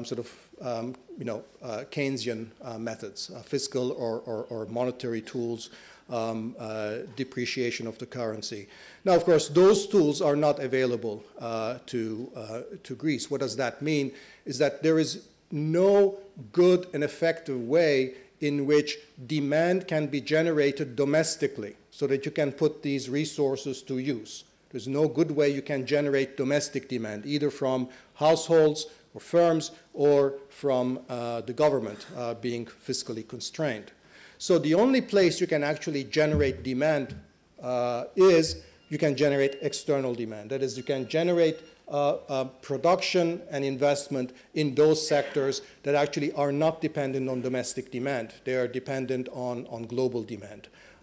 S1: Keynesian methods, fiscal or monetary tools, depreciation of the currency. Now, of course, those tools are not available to Greece. What does that mean? Is that there is no good and effective way in which demand can be generated domestically so that you can put these resources to use. There's no good way you can generate domestic demand, either from households or firms or from the government being fiscally constrained. So the only place you can actually generate demand is you can generate external demand. That is, you can generate production and investment in those sectors that actually are not dependent on domestic demand. They are dependent on global demand.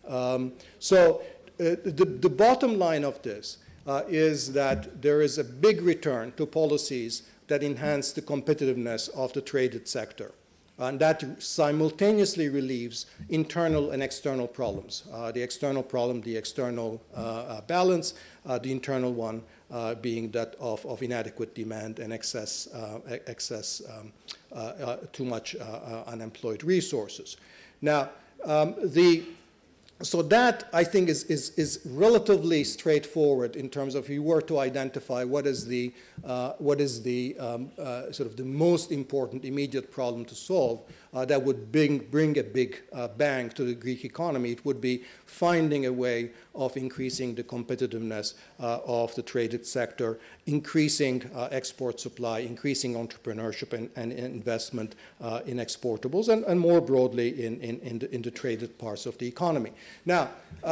S1: The bottom line of this is that there is a big return to policies that enhance the competitiveness of the traded sector. And that simultaneously relieves internal and external problems. The external problem, the external balance, the internal one being that of inadequate demand and too much unemployed resources. Now, so that, I think, is relatively straightforward in terms of if you were to identify what is the sort of the most important immediate problem to solve that would bring a big bang to the Greek economy. It would be finding a way of increasing the competitiveness of the traded sector, increasing export supply, increasing entrepreneurship and investment in exportables, and more broadly in the traded parts of the economy. Now,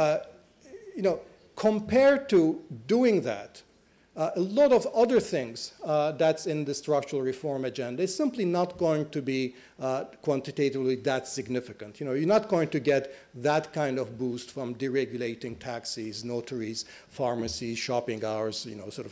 S1: compared to doing that, a lot of other things that's in the structural reform agenda is simply not going to be quantitatively that significant. You're not going to get that kind of boost from deregulating taxis, notaries, pharmacies, shopping hours,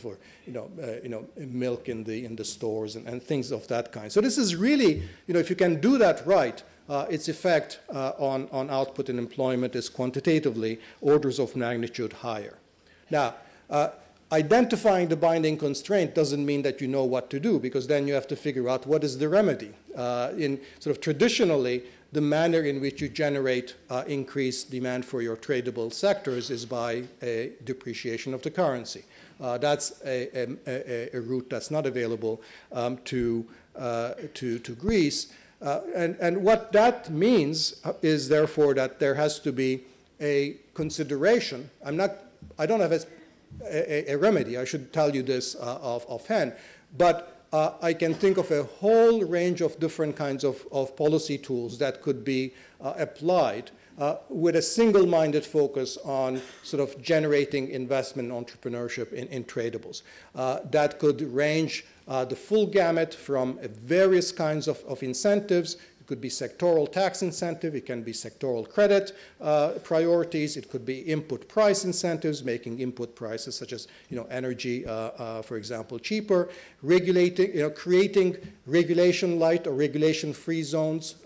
S1: milk in the stores and things of that kind. So this is really, if you can do that right, its effect on output and employment is quantitatively orders of magnitude higher. Now, identifying the binding constraint doesn't mean that you know what to do, because then you have to figure out what is the remedy. Traditionally, the manner in which you generate increased demand for your tradable sectors is by a depreciation of the currency. That's a route that's not available to Greece. And what that means is, therefore, that there has to be a consideration. I don't have a remedy. I should tell you this offhand. But I can think of a whole range of different kinds of policy tools that could be applied with a single-minded focus on sort of generating investment and entrepreneurship in tradables. That could range the full gamut from various kinds of incentives. It could be sectoral tax incentive. It can be sectoral credit priorities. It could be input price incentives, making input prices such as energy, for example, cheaper. Regulating, creating regulation-light or regulation-free zones.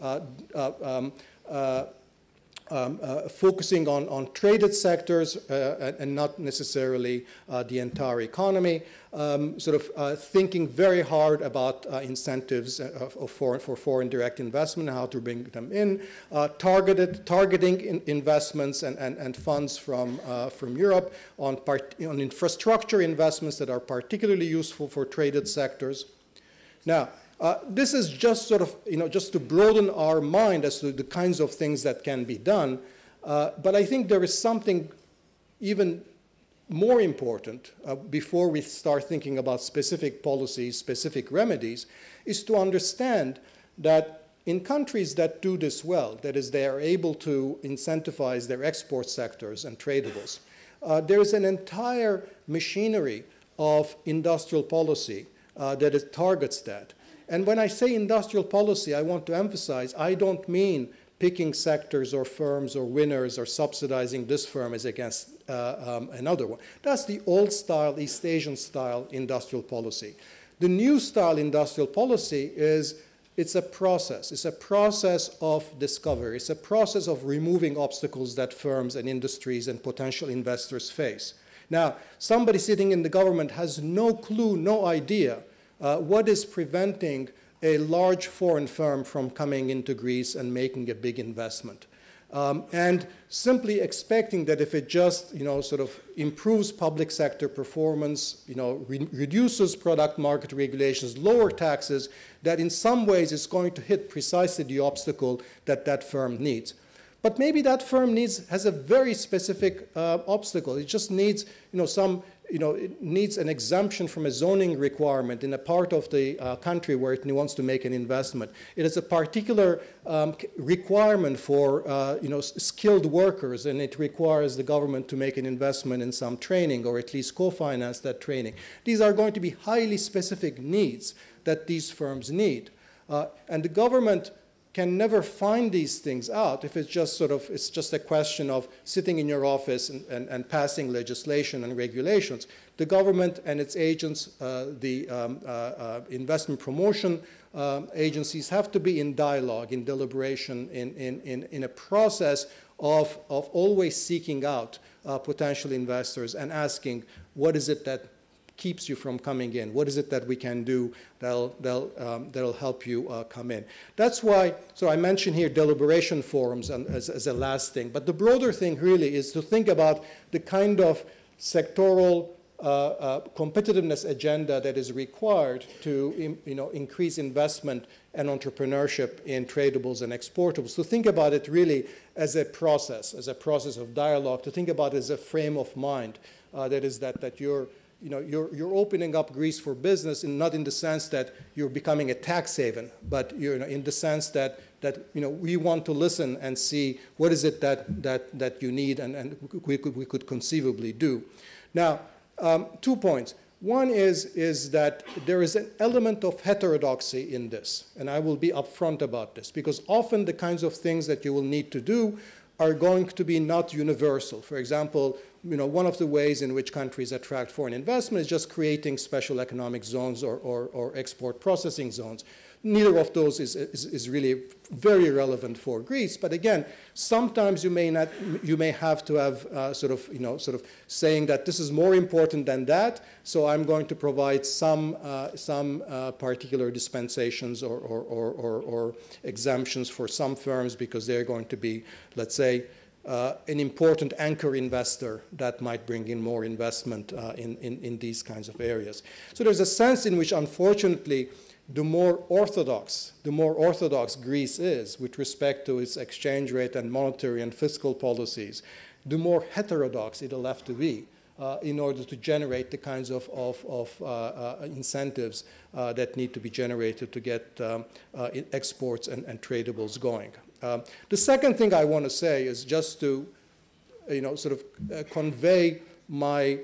S1: Focusing on traded sectors and not necessarily the entire economy, thinking very hard about incentives for foreign direct investment and how to bring them in, targeting investments and funds from Europe on infrastructure investments that are particularly useful for traded sectors. Now, this is just just to broaden our mind as to the kinds of things that can be done. But I think there is something even more important before we start thinking about specific policies, specific remedies, is to understand that in countries that do this well, that is, they are able to incentivize their export sectors and tradables, there is an entire machinery of industrial policy that targets that. And when I say industrial policy, I want to emphasize, I don't mean picking sectors or firms or winners or subsidizing this firm as against another one. That's the old style, East Asian style industrial policy. The new style industrial policy is it's a process. It's a process of discovery. It's a process of removing obstacles that firms and industries and potential investors face. Now, somebody sitting in the government has no clue, no idea what is preventing a large foreign firm from coming into Greece and making a big investment. And simply expecting that if it just, sort of improves public sector performance, reduces product market regulations, lower taxes, that in some ways it's going to hit precisely the obstacle that that firm needs. But maybe that firm has a very specific obstacle. It just needs, it needs an exemption from a zoning requirement in a part of the country where it wants to make an investment. It is a particular requirement for, skilled workers, and it requires the government to make an investment in some training or at least co-finance that training. These are going to be highly specific needs that these firms need. And the government can never find these things out if it's just it's just a question of sitting in your office and passing legislation and regulations. The government and its agents, the investment promotion agencies have to be in dialogue, in deliberation, in a process of always seeking out potential investors and asking, what is it that keeps you from coming in? What is it that we can do that'll help you come in? That's why, so I mentioned here deliberation forums as a last thing, but the broader thing really is to think about the kind of sectoral competitiveness agenda that is required to increase investment and entrepreneurship in tradables and exportables. To think about it really as a process of dialogue, to think about it as a frame of mind, that you're opening up Greece for business, and not in the sense that you're becoming a tax haven, but in the sense that we want to listen and see what is it that you need and we could conceivably do. Now, 2 points. One is that there is an element of heterodoxy in this, and I will be upfront about this, because often the kinds of things that you will need to do are going to be not universal. For example, one of the ways in which countries attract foreign investment is just creating special economic zones or export processing zones. Neither of those is really very relevant for Greece. But again, sometimes you may have to have sort of saying that this is more important than that, so I'm going to provide some particular dispensations or exemptions for some firms because they're going to be, let's say, an important anchor investor that might bring in more investment in these kinds of areas. So there's a sense in which, unfortunately, the more orthodox Greece is with respect to its exchange rate and monetary and fiscal policies, the more heterodox it'll have to be in order to generate the kinds of incentives that need to be generated to get exports and tradables going. The second thing I want to say is just to, convey my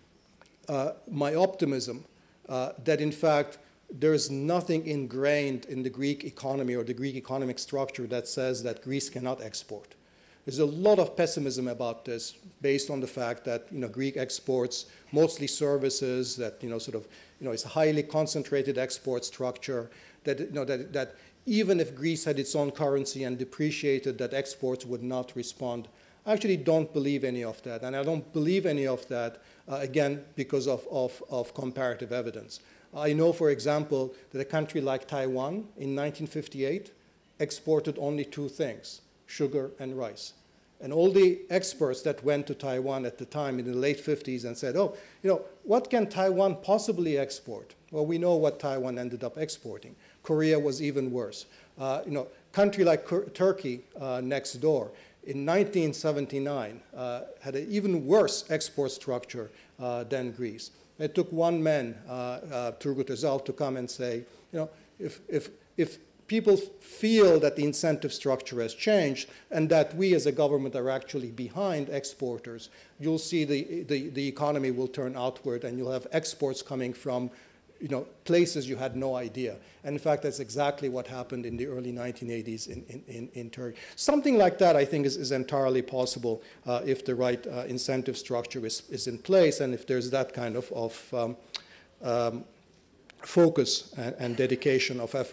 S1: optimism that in fact there is nothing ingrained in the Greek economy or the Greek economic structure that says that Greece cannot export. There's a lot of pessimism about this based on the fact that Greek exports mostly services, that it's a highly concentrated export structure, that even if Greece had its own currency and depreciated, that exports would not respond. I actually don't believe any of that, and I don't believe any of that, again, because of comparative evidence. I know, for example, that a country like Taiwan in 1958 exported only 2 things, sugar and rice. And all the experts that went to Taiwan at the time in the late 50s and said, oh, what can Taiwan possibly export? Well, we know what Taiwan ended up exporting. Korea was even worse. Country like Turkey next door in 1979 had an even worse export structure than Greece. It took one man, Turgut Özal, to come and say, if people feel that the incentive structure has changed and that we as a government are actually behind exporters, you'll see the economy will turn outward and you'll have exports coming from places you had no idea. And in fact, that's exactly what happened in the early 1980s in Turkey. Something like that, I think, is entirely possible if the right incentive structure is in place and if there's that kind of focus and dedication of effort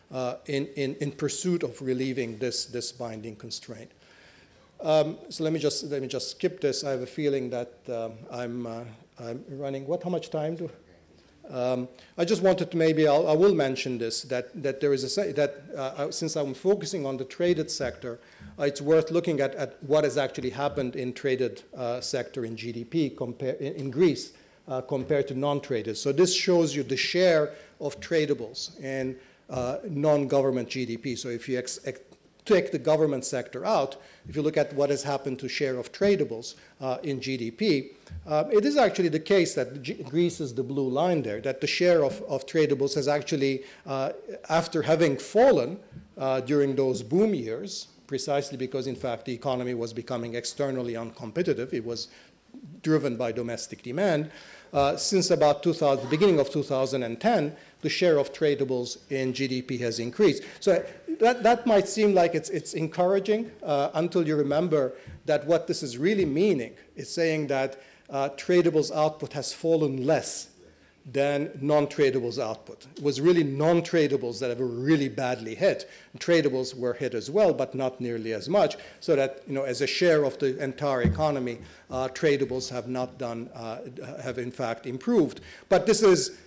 S1: in pursuit of relieving this binding constraint. So let me just skip this. I have a feeling that I'm running. How much time do? I just wanted to I will mention this, that there is since I'm focusing on the traded sector, it's worth looking at what has actually happened in traded sector in GDP in Greece compared to non-traded. So this shows you the share of tradables in non-government GDP. So if you take the government sector out, if you look at what has happened to share of tradables in GDP, it is actually the case that Greece is the blue line there, that the share of tradables has actually, after having fallen during those boom years, precisely because, in fact, the economy was becoming externally uncompetitive, it was driven by domestic demand, since about the beginning of 2010, the share of tradables in GDP has increased. So that might seem like it's encouraging until you remember that what this is really meaning is saying that tradables output has fallen less than non-tradables output. It was really non-tradables that were really badly hit. Tradables were hit as well, but not nearly as much, so that, as a share of the entire economy, tradables have not done, have in fact improved. But this is,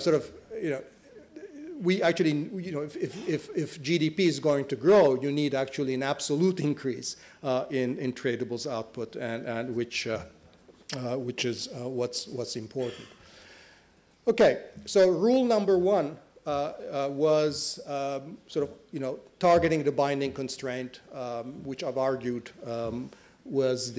S1: we actually, if GDP is going to grow, you need actually an absolute increase in tradables output, and which is what's important. Okay, so rule number one was targeting the binding constraint, which I've argued was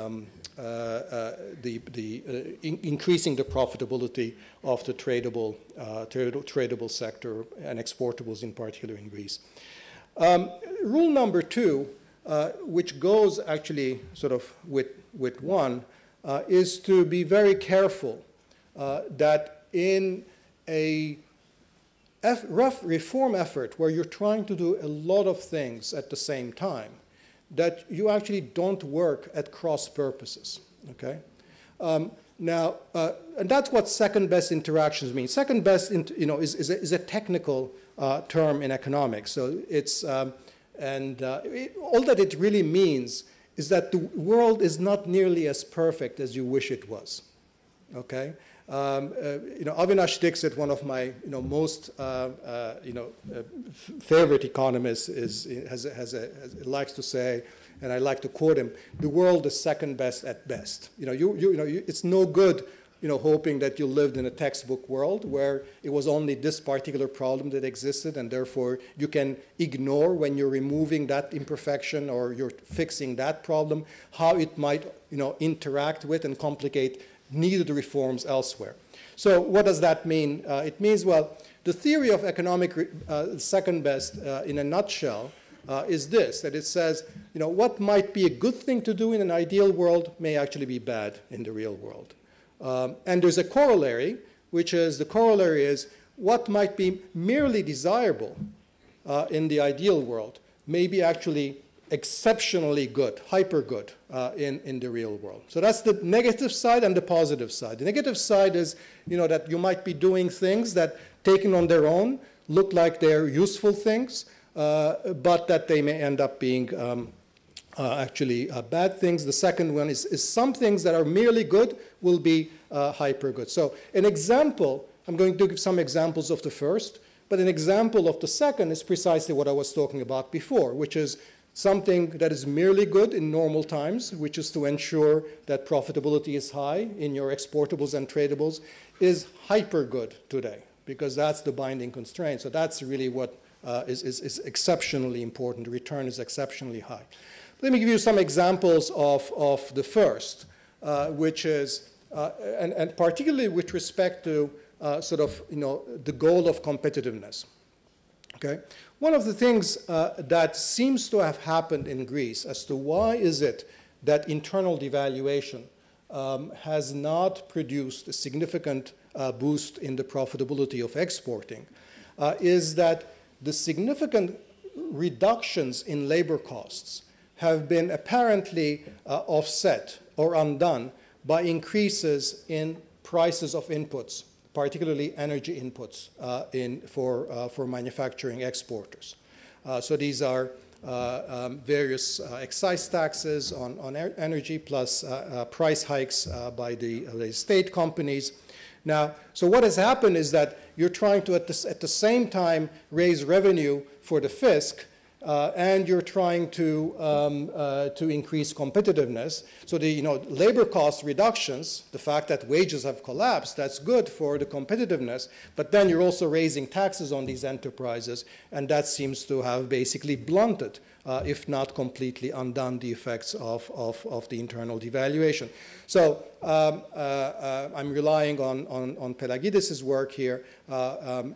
S1: increasing the profitability of the tradable sector and exportables in particular in Greece. Rule number two, which goes actually with one, is to be very careful that in a rough reform effort where you're trying to do a lot of things at the same time, that you actually don't work at cross purposes, okay? Now, and that's what second best interactions mean. Second best, is a technical term in economics. So it's, all that it really means is that the world is not nearly as perfect as you wish it was, okay? Avinash Dixit, one of my most favorite economists, likes to say, and I like to quote him: "The world is second best at best." It's no good, hoping that you lived in a textbook world where it was only this particular problem that existed, and therefore you can ignore when you're removing that imperfection or you're fixing that problem how it might, interact with and complicate needed reforms elsewhere. So what does that mean? It means, well, the theory of economic second best in a nutshell is this, that it says, what might be a good thing to do in an ideal world may actually be bad in the real world. And there's a corollary, which is, the corollary is what might be merely desirable in the ideal world may be actually exceptionally good, hyper good in the real world. So that's the negative side and the positive side. The negative side is, that you might be doing things that, taken on their own, look like they're useful things, but that they may end up being actually bad things. The second one is some things that are merely good will be hyper good. So an example, I'm going to give some examples of the first, but an example of the second is precisely what I was talking about before, which is something that is merely good in normal times, which is to ensure that profitability is high in your exportables and tradables, is hyper good today, because that's the binding constraint. So that's really what is exceptionally important. The return is exceptionally high. Let me give you some examples of the first, which is, and particularly with respect to the goal of competitiveness. Okay? One of the things that seems to have happened in Greece as to why is it that internal devaluation has not produced a significant boost in the profitability of exporting is that the significant reductions in labor costs have been apparently offset or undone by increases in prices of inputs particularly energy inputs for manufacturing exporters. So these are various excise taxes on energy plus price hikes by the state companies. Now, so what has happened is that you're trying to, at the same time, raise revenue for the fisc, and you're trying to increase competitiveness. So the labor cost reductions, the fact that wages have collapsed, that's good for the competitiveness. But then you're also raising taxes on these enterprises, and that seems to have basically blunted, if not completely undone, the effects of the internal devaluation. So I'm relying on Pelagidis' work here, but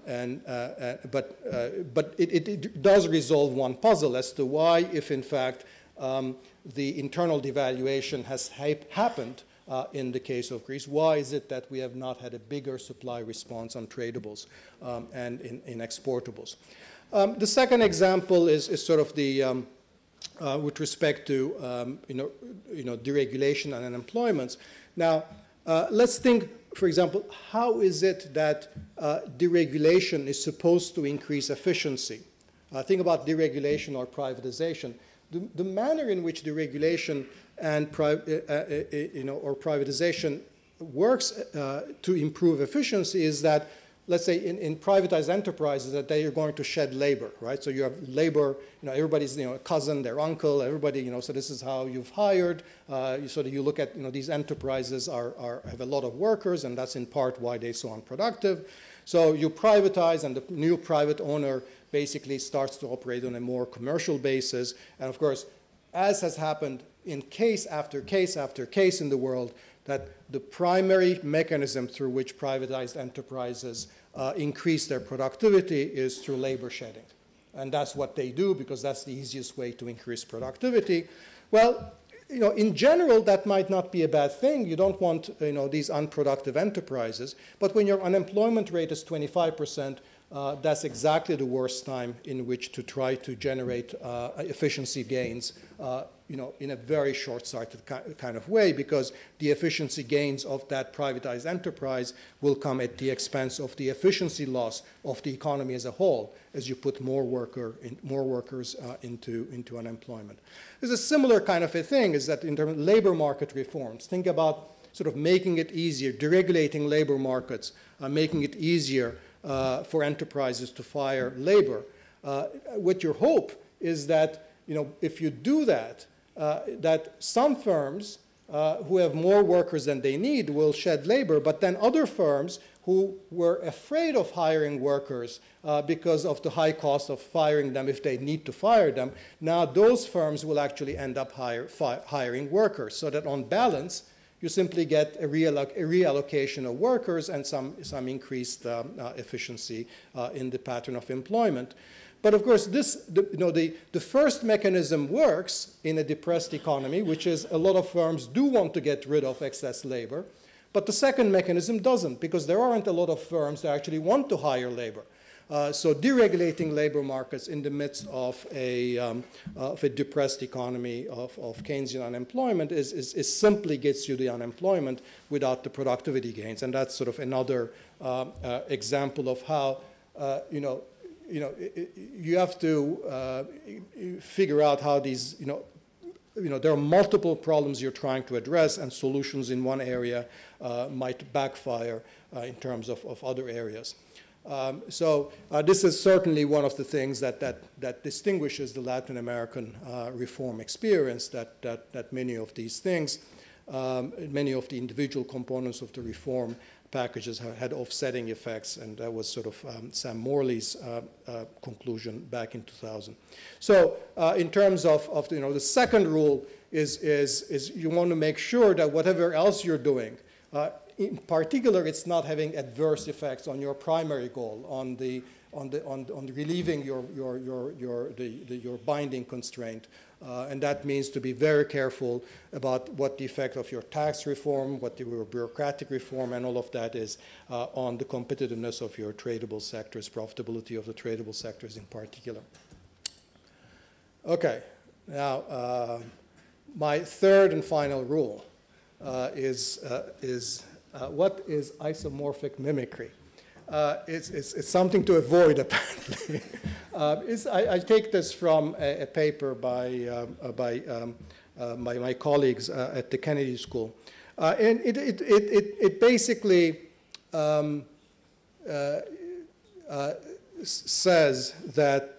S1: it does resolve one puzzle as to why, if in fact the internal devaluation has happened in the case of Greece, why is it that we have not had a bigger supply response on tradables and in exportables? The second example is sort of the with respect to deregulation and unemployment. Now, let's think, for example, how is it that deregulation is supposed to increase efficiency? Think about deregulation or privatization. The manner in which deregulation and or privatization works to improve efficiency is that, let's say, in privatized enterprises, that they are going to shed labor, right? So you have labor, everybody's, a cousin, their uncle, everybody, so this is how you've hired. So that you look at, these enterprises have a lot of workers, and that's in part why they're so unproductive. So you privatize, and the new private owner basically starts to operate on a more commercial basis. And of course, as has happened in case after case after case in the world, that the primary mechanism through which privatized enterprises increase their productivity is through labor shedding. And that's what they do because that's the easiest way to increase productivity. Well, in general, that might not be a bad thing. You don't want, these unproductive enterprises. But when your unemployment rate is 25%, that's exactly the worst time in which to try to generate efficiency gains, in a very short-sighted kind of way, because the efficiency gains of that privatized enterprise will come at the expense of the efficiency loss of the economy as a whole, as you put more workers into unemployment. There's a similar kind of a thing, is that in terms of labor market reforms, think about sort of making it easier, deregulating labor markets, making it easier for enterprises to fire labor. What your hope is that, if you do that, that some firms who have more workers than they need will shed labor, but then other firms who were afraid of hiring workers because of the high cost of firing them if they need to fire them, now those firms will actually end up hiring workers, so that on balance, you simply get a reallocation of workers and some increased efficiency in the pattern of employment. But of course, the first mechanism works in a depressed economy, which is a lot of firms do want to get rid of excess labor. But the second mechanism doesn't, because there aren't a lot of firms that actually want to hire labor. So deregulating labor markets in the midst of a depressed economy of Keynesian unemployment is simply gets you the unemployment without the productivity gains. And that's sort of another example of how, you have to figure out how these, there are multiple problems you're trying to address, and solutions in one area might backfire in terms of other areas. So this is certainly one of the things that distinguishes the Latin American reform experience, that many of these things, many of the individual components of the reform packages had offsetting effects, and that was sort of Sam Morley's conclusion back in 2000. So in terms of the second rule is you want to make sure that whatever else you're doing, in particular, it's not having adverse effects on your primary goal, on relieving your binding constraint. And that means to be very careful about what the effect of your tax reform, what your bureaucratic reform, and all of that is on the competitiveness of your tradable sectors, profitability of the tradable sectors in particular. Okay, now my third and final rule is What is isomorphic mimicry? It's something to avoid, apparently. I take this from a paper by my colleagues at the Kennedy School. And it basically says that,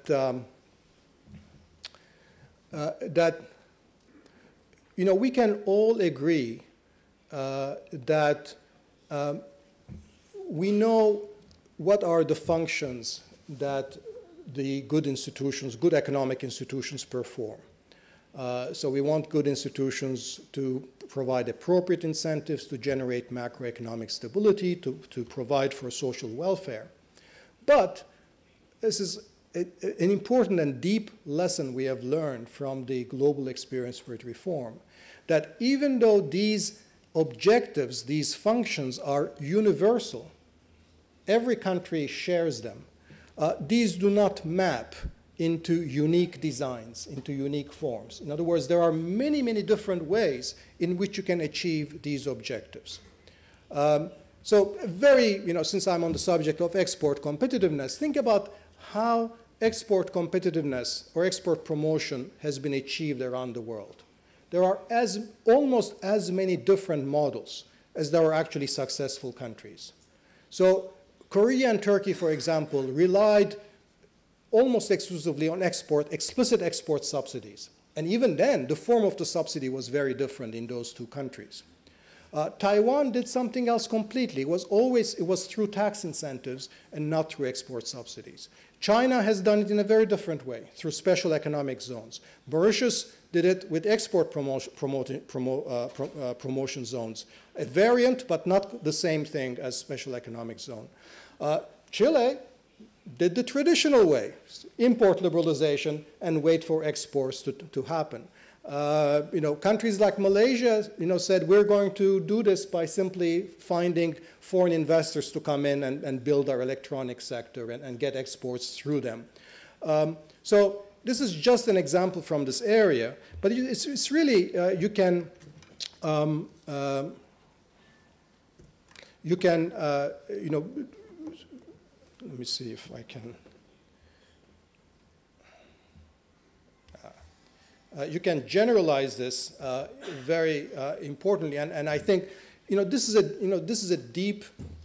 S1: that we can all agree that we know what are the functions that the good institutions, good economic institutions perform. So we want good institutions to provide appropriate incentives to generate macroeconomic stability, to provide for social welfare. But this is an important and deep lesson we have learned from the global experience with reform, that even though these objectives, these functions are universal, every country shares them, these do not map into unique designs, into unique forms. In other words, there are many, many different ways in which you can achieve these objectives. So since I'm on the subject of export competitiveness, think about how export competitiveness or export promotion has been achieved around the world. There are almost as many different models as there are actually successful countries. So Korea and Turkey, for example, relied almost exclusively on explicit export subsidies. And even then, the form of the subsidy was very different in those two countries. Taiwan did something else completely. It was through tax incentives and not through export subsidies. China has done it in a very different way, through special economic zones. Mauritius did it with export promotion zones, a variant, but not the same thing as special economic zone. Chile did the traditional way, import liberalization and wait for exports to happen. Countries like Malaysia, said we're going to do this by simply finding foreign investors to come in and build our electronic sector and get exports through them. So this is just an example from this area, but it's really, let me see if I can. You can generalize this very importantly, and I think this is a deep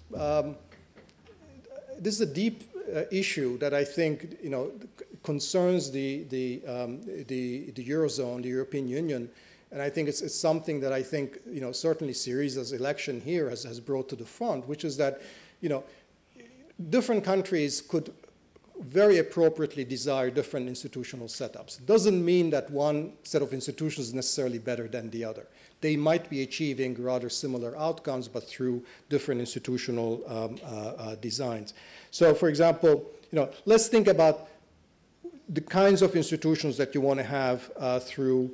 S1: issue that I think concerns the Eurozone, the European Union, and I think it's something that I think certainly Syriza's election here has brought to the front, which is that different countries could very appropriately desire different institutional setups. It doesn't mean that one set of institutions is necessarily better than the other. They might be achieving rather similar outcomes, but through different institutional designs. So, for example, let's think about the kinds of institutions that you want to have through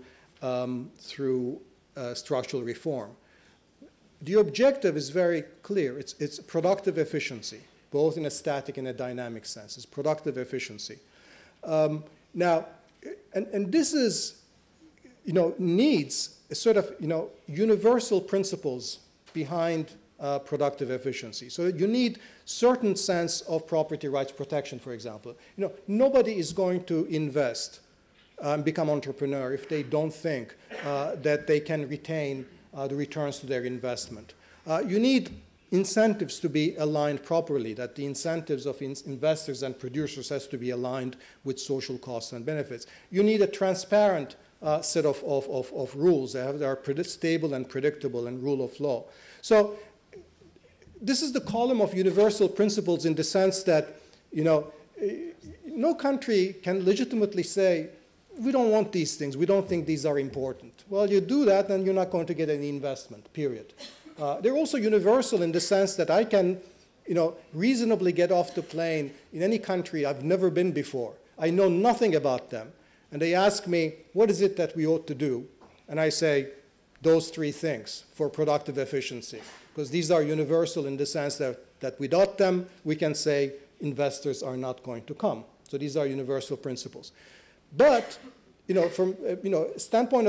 S1: structural reform. The objective is very clear. It's productive efficiency, both in a static and a dynamic sense. It's productive efficiency. Now, and this is, needs a sort of, universal principles behind productive efficiency. So you need certain sense of property rights protection, for example. Nobody is going to invest and become entrepreneur if they don't think that they can retain the returns to their investment. You need incentives to be aligned properly, that the incentives of investors and producers has to be aligned with social costs and benefits. You need a transparent set of rules that are stable and predictable and rule of law. So this is the column of universal principles in the sense that, no country can legitimately say, we don't want these things, we don't think these are important. Well, you do that and you're not going to get any investment, period. They're also universal in the sense that I can, reasonably get off the plane in any country I've never been before. I know nothing about them. And they ask me, what is it that we ought to do? And I say, those three things for productive efficiency. Because these are universal in the sense that without them, we can say investors are not going to come. So these are universal principles. But, from a standpoint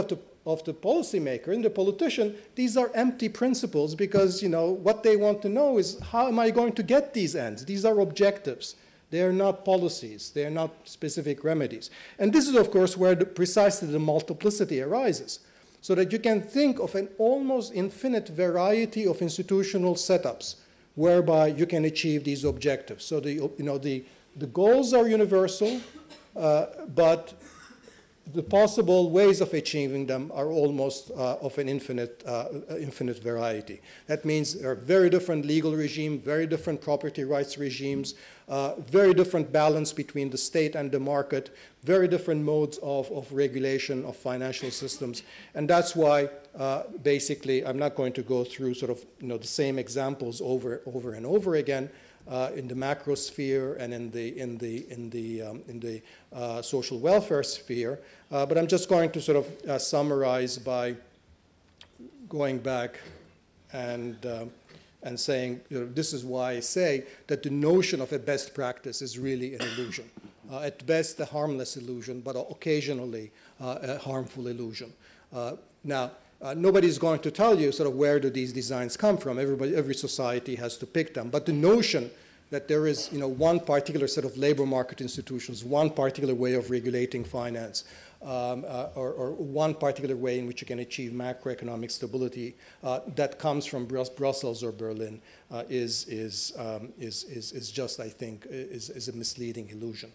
S1: of the policymaker and the politician, these are empty principles because, you know, what they want to know is how am I going to get these ends? These are objectives. They are not policies. They are not specific remedies. And this is, of course, where precisely the multiplicity arises, so that you can think of an almost infinite variety of institutional setups whereby you can achieve these objectives. So the goals are universal, but the possible ways of achieving them are almost of an infinite variety. That means there are very different legal regimes, very different property rights regimes, very different balance between the state and the market, very different modes of regulation of financial systems. And that's why, basically, I'm not going to go through sort of, you know, the same examples over and over again. In the macro sphere and in the social welfare sphere, but I'm just going to sort of summarize by going back and saying, you know, this is why I say that the notion of a best practice is really an illusion. At best, a harmless illusion, but occasionally a harmful illusion. Now, nobody's going to tell you sort of where do these designs come from. Every society has to pick them. But the notion that there is, you know, one particular set of labor market institutions, one particular way of regulating finance, or one particular way in which you can achieve macroeconomic stability that comes from Brussels or Berlin is just, I think, is a misleading illusion.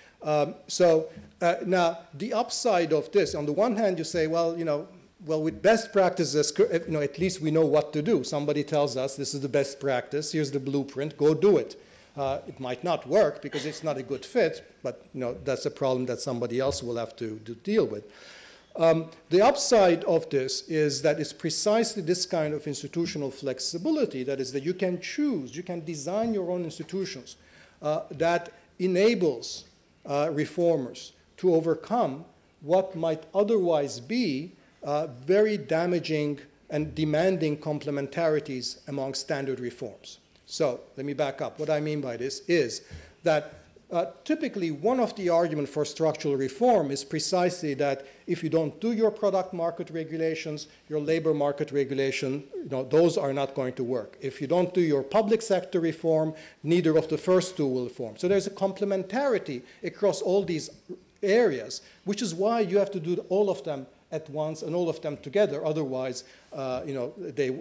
S1: Now, the upside of this, on the one hand, you say, well, you know, well, with best practices, you know, at least we know what to do. Somebody tells us this is the best practice. Here's the blueprint. Go do it. It might not work because it's not a good fit, but, you know, that's a problem that somebody else will have to deal with. The upside of this is that it's precisely this kind of institutional flexibility, that is, that you can choose, you can design your own institutions that enables reformers to overcome what might otherwise be very damaging and demanding complementarities among standard reforms. So let me back up. What I mean by this is that typically one of the arguments for structural reform is precisely that if you don't do your product market regulations, your labor market regulation, you know, those are not going to work. If you don't do your public sector reform, neither of the first two will reform. So there's a complementarity across all these areas, which is why you have to do all of them at once and all of them together. Otherwise, you know,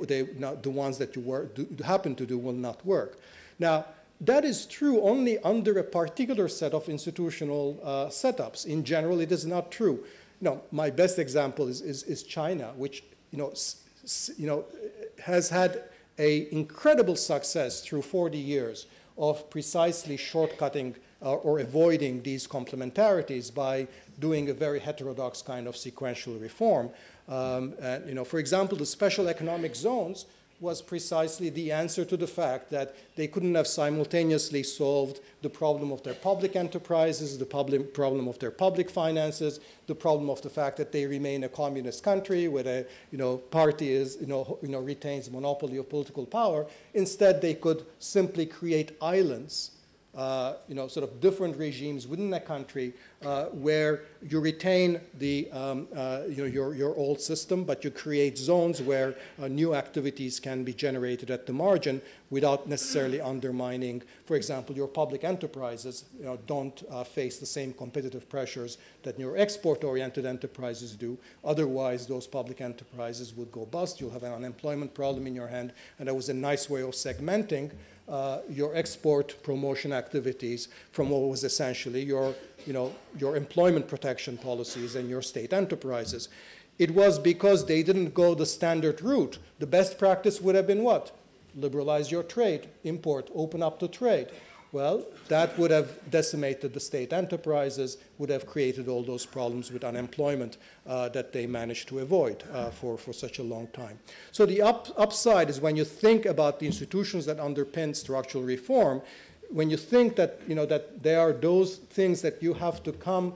S1: the ones that you happen to do will not work. Now, that is true only under a particular set of institutional setups. In general, it is not true. You know, my best example is China, which, you know, has had an incredible success through 40 years of precisely shortcutting or avoiding these complementarities by doing a very heterodox kind of sequential reform. And, you know, for example, the special economic zones was precisely the answer to the fact that they couldn't have simultaneously solved the problem of their public enterprises, the problem of their public finances, the problem of the fact that they remain a communist country where a, you know, party is, retains monopoly of political power. Instead, they could simply create islands, you know, sort of different regimes within a country where you retain the, you know, your old system, but you create zones where new activities can be generated at the margin without necessarily undermining, for example, your public enterprises, you know, don't face the same competitive pressures that your export-oriented enterprises do. Otherwise, those public enterprises would go bust. You'll have an unemployment problem in your hand, and that was a nice way of segmenting your export promotion activities from what was essentially your, you know, your employment protection policies and your state enterprises. It was because they didn't go the standard route. The best practice would have been what? Liberalize your trade, import, open up the trade. Well, that would have decimated the state enterprises, would have created all those problems with unemployment that they managed to avoid for such a long time. So the upside is when you think about the institutions that underpin structural reform, when you think that, you know, that there are those things that you have to come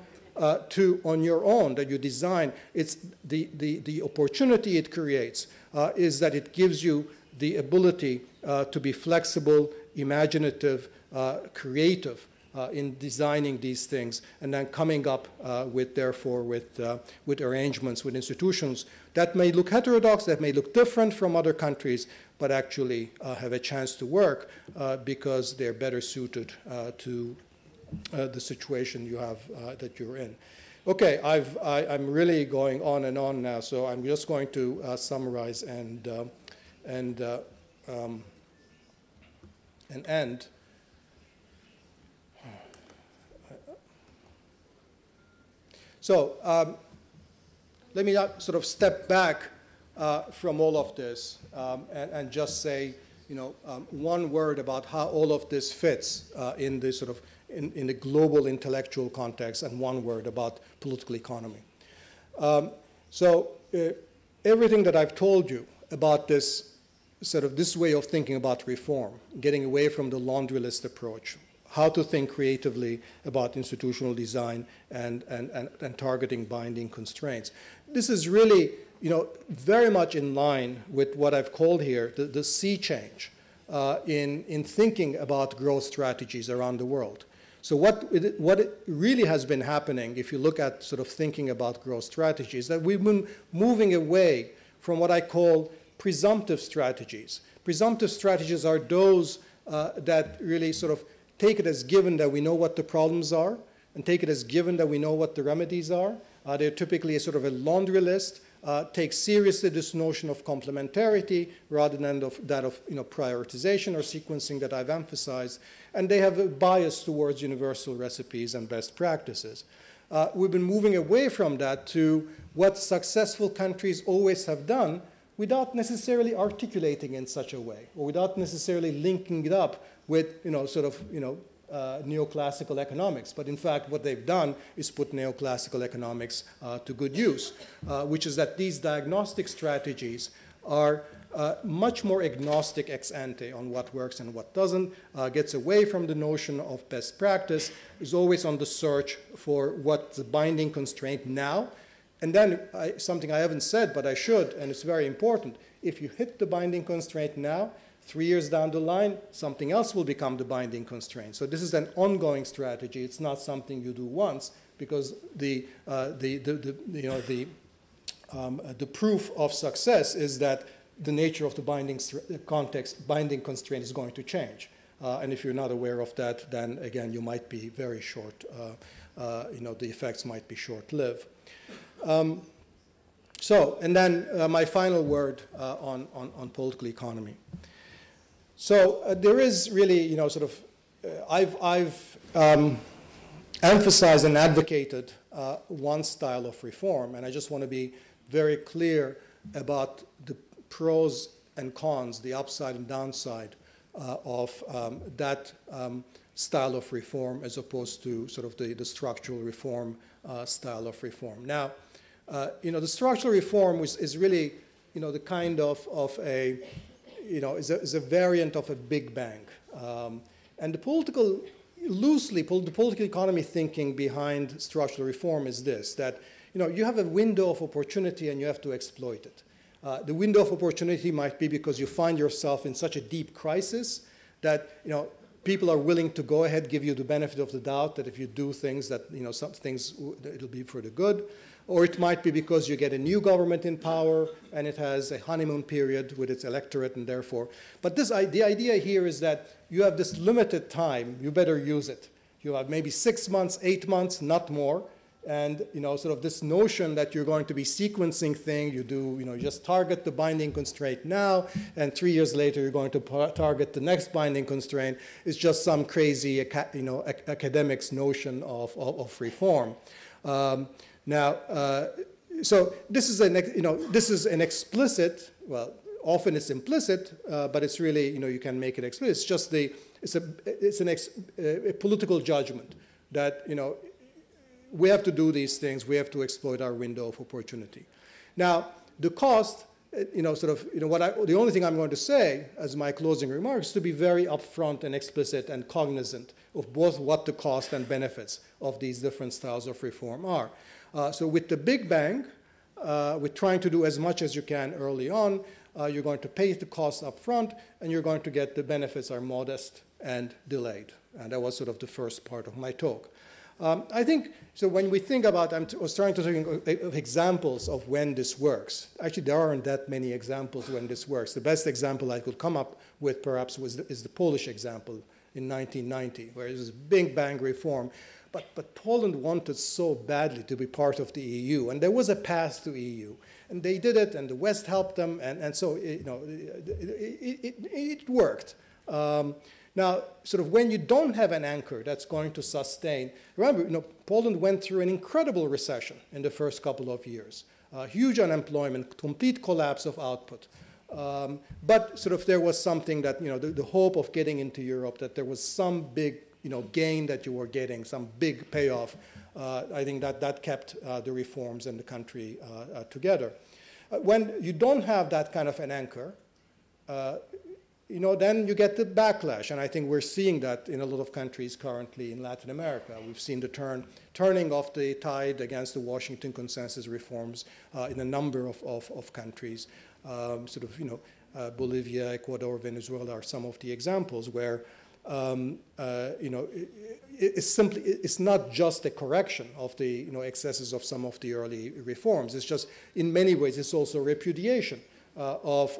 S1: to on your own, that you design, it's the opportunity it creates is that it gives you the ability to be flexible, imaginative, creative, in designing these things, and then coming up with arrangements with institutions that may look heterodox, that may look different from other countries, but actually have a chance to work because they're better suited to the situation you have that you're in. Okay, I'm really going on and on now, so I'm just going to summarize and end. So let me sort of step back from all of this and just say, one word about how all of this fits in this sort of in the global intellectual context, and one word about political economy. So everything that I've told you about this sort of this way of thinking about reform, getting away from the laundry list approach, how to think creatively about institutional design and targeting binding constraints. This is really, very much in line with what I've called here the sea change in thinking about growth strategies around the world. So what really has been happening, if you look at sort of thinking about growth strategies, that we've been moving away from what I call presumptive strategies. Presumptive strategies are those that really sort of take it as given that we know what the problems are, and take it as given that we know what the remedies are. They're typically a sort of a laundry list. Take seriously this notion of complementarity rather than that of prioritization or sequencing that I've emphasized, and they have a bias towards universal recipes and best practices. We've been moving away from that to what successful countries always have done without necessarily articulating in such a way, or without necessarily linking it up with neoclassical economics. But in fact, what they've done is put neoclassical economics to good use, which is that these diagnostic strategies are much more agnostic ex ante on what works and what doesn't, gets away from the notion of best practice, is always on the search for what's the binding constraint now. And then something I haven't said, but I should, and it's very important. If you hit the binding constraint now, 3 years down the line, something else will become the binding constraint. So this is an ongoing strategy. It's not something you do once, because the proof of success is that the nature of the binding constraint is going to change. And if you're not aware of that, then again, you might be very short. The effects might be short-lived. And then my final word on political economy. So there is really, I've emphasized and advocated one style of reform, and I just want to be very clear about the pros and cons, the upside and downside of that style of reform as opposed to sort of the structural reform style of reform. Now, the structural reform is really, the kind of a, is a variant of a Big Bang. And the political economy thinking behind structural reform is this, that, you have a window of opportunity and you have to exploit it. The window of opportunity might be because you find yourself in such a deep crisis that, people are willing to go ahead, give you the benefit of the doubt that if you do things that, some things, it'll be for the good. Or it might be because you get a new government in power and it has a honeymoon period with its electorate and therefore. But the idea here is that you have this limited time, you better use it. You have maybe 6 months, 8 months, not more. And, sort of this notion that you're going to be sequencing thing, you just target the binding constraint now, and 3 years later you're going to target the next binding constraint, is just some crazy, academics notion of reform. So this is an explicit, well, often it's implicit, but it's really, you can make it explicit. It's just a political judgment that, we have to do these things. We have to exploit our window of opportunity. Now, the cost, the only thing I'm going to say as my closing remarks is to be very upfront and explicit and cognizant of both what the cost and benefits of these different styles of reform are. So with the Big Bang, with trying to do as much as you can early on, you're going to pay the costs up front, and you're going to get the benefits are modest and delayed. And that was sort of the first part of my talk. I think, so when we think about, I was trying to think of examples of when this works. Actually, there aren't that many examples when this works. The best example I could come up with, perhaps, is the Polish example in 1990, where it was a big bang reform. But Poland wanted so badly to be part of the EU, and there was a path to EU. And they did it, and the West helped them, and so it worked. Now, sort of when you don't have an anchor that's going to sustain, remember, Poland went through an incredible recession in the first couple of years. Huge unemployment, complete collapse of output. But sort of there was something that, the hope of getting into Europe, that there was some big, gain that you were getting, some big payoff. I think that kept the reforms in the country together. When you don't have that kind of an anchor, then you get the backlash, and I think we're seeing that in a lot of countries currently in Latin America. We've seen the turning of the tide against the Washington Consensus reforms in a number of countries. Bolivia, Ecuador, Venezuela are some of the examples where it's not just a correction of the excesses of some of the early reforms. It's just, in many ways, it's also repudiation of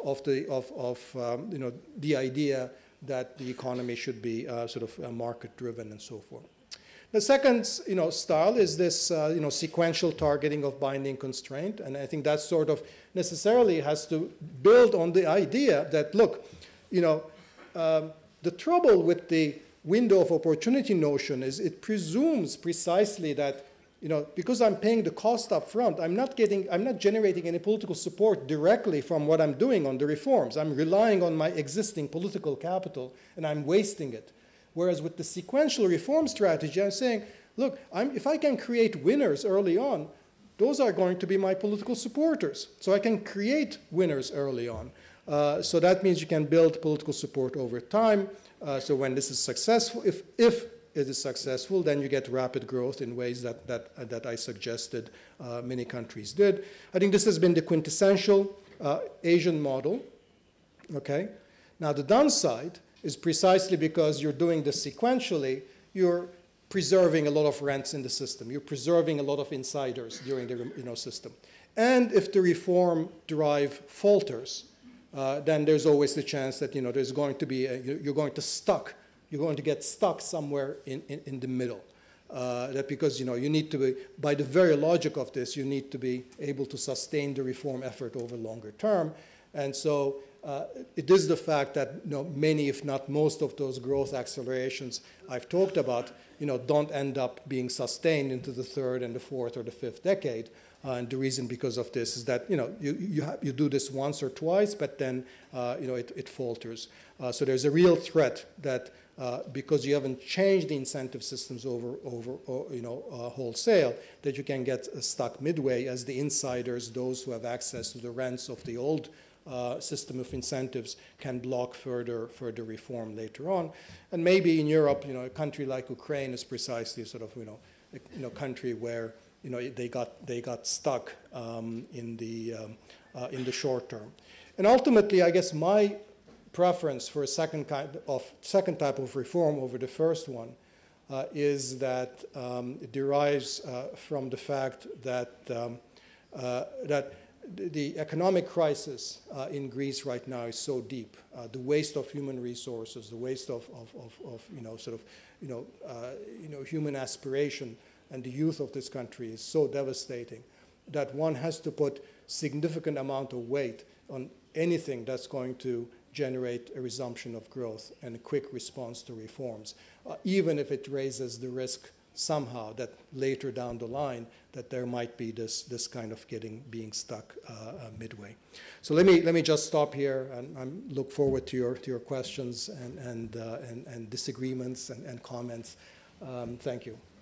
S1: the idea that the economy should be market-driven and so forth. The second style is this sequential targeting of binding constraint, and I think that sort of necessarily has to build on the idea that, look, the trouble with the window of opportunity notion is it presumes precisely that because I'm paying the cost up front, I'm not generating any political support directly from what I'm doing on the reforms. I'm relying on my existing political capital, and I'm wasting it. Whereas with the sequential reform strategy, I'm saying, look, if I can create winners early on, those are going to be my political supporters. So I can create winners early on. So that means you can build political support over time. So when this is successful, if it is successful, then you get rapid growth in ways that I suggested many countries did. I think this has been the quintessential Asian model. Okay. Now the downside is precisely because you're doing this sequentially, you're preserving a lot of rents in the system. You're preserving a lot of insiders during the system. And if the reform drive falters, then there's always the chance that there's going to be you're going to get stuck somewhere in the middle. That because you need to be, by the very logic of this, you need to be able to sustain the reform effort over longer term. And so it is the fact that many, if not most, of those growth accelerations I've talked about, don't end up being sustained into the third and the fourth or the fifth decade. And the reason because of this is that you do this once or twice, but then it falters. So there's a real threat that because you haven't changed the incentive systems over wholesale, that you can get stuck midway as the insiders, those who have access to the rents of the old system of incentives, can block further reform later on. And maybe in Europe, a country like Ukraine is precisely sort of a country where they got stuck in the short term. And ultimately, I guess my preference for a second type of reform over the first one is that it derives from the fact that the economic crisis in Greece right now is so deep. The waste of human resources, the waste of human aspiration, and the youth of this country is so devastating that one has to put significant amount of weight on anything that's going to generate a resumption of growth and a quick response to reforms, even if it raises the risk somehow that later down the line that there might be this kind of being stuck midway. So let me just stop here, and I look forward to your questions and disagreements and comments. Thank you.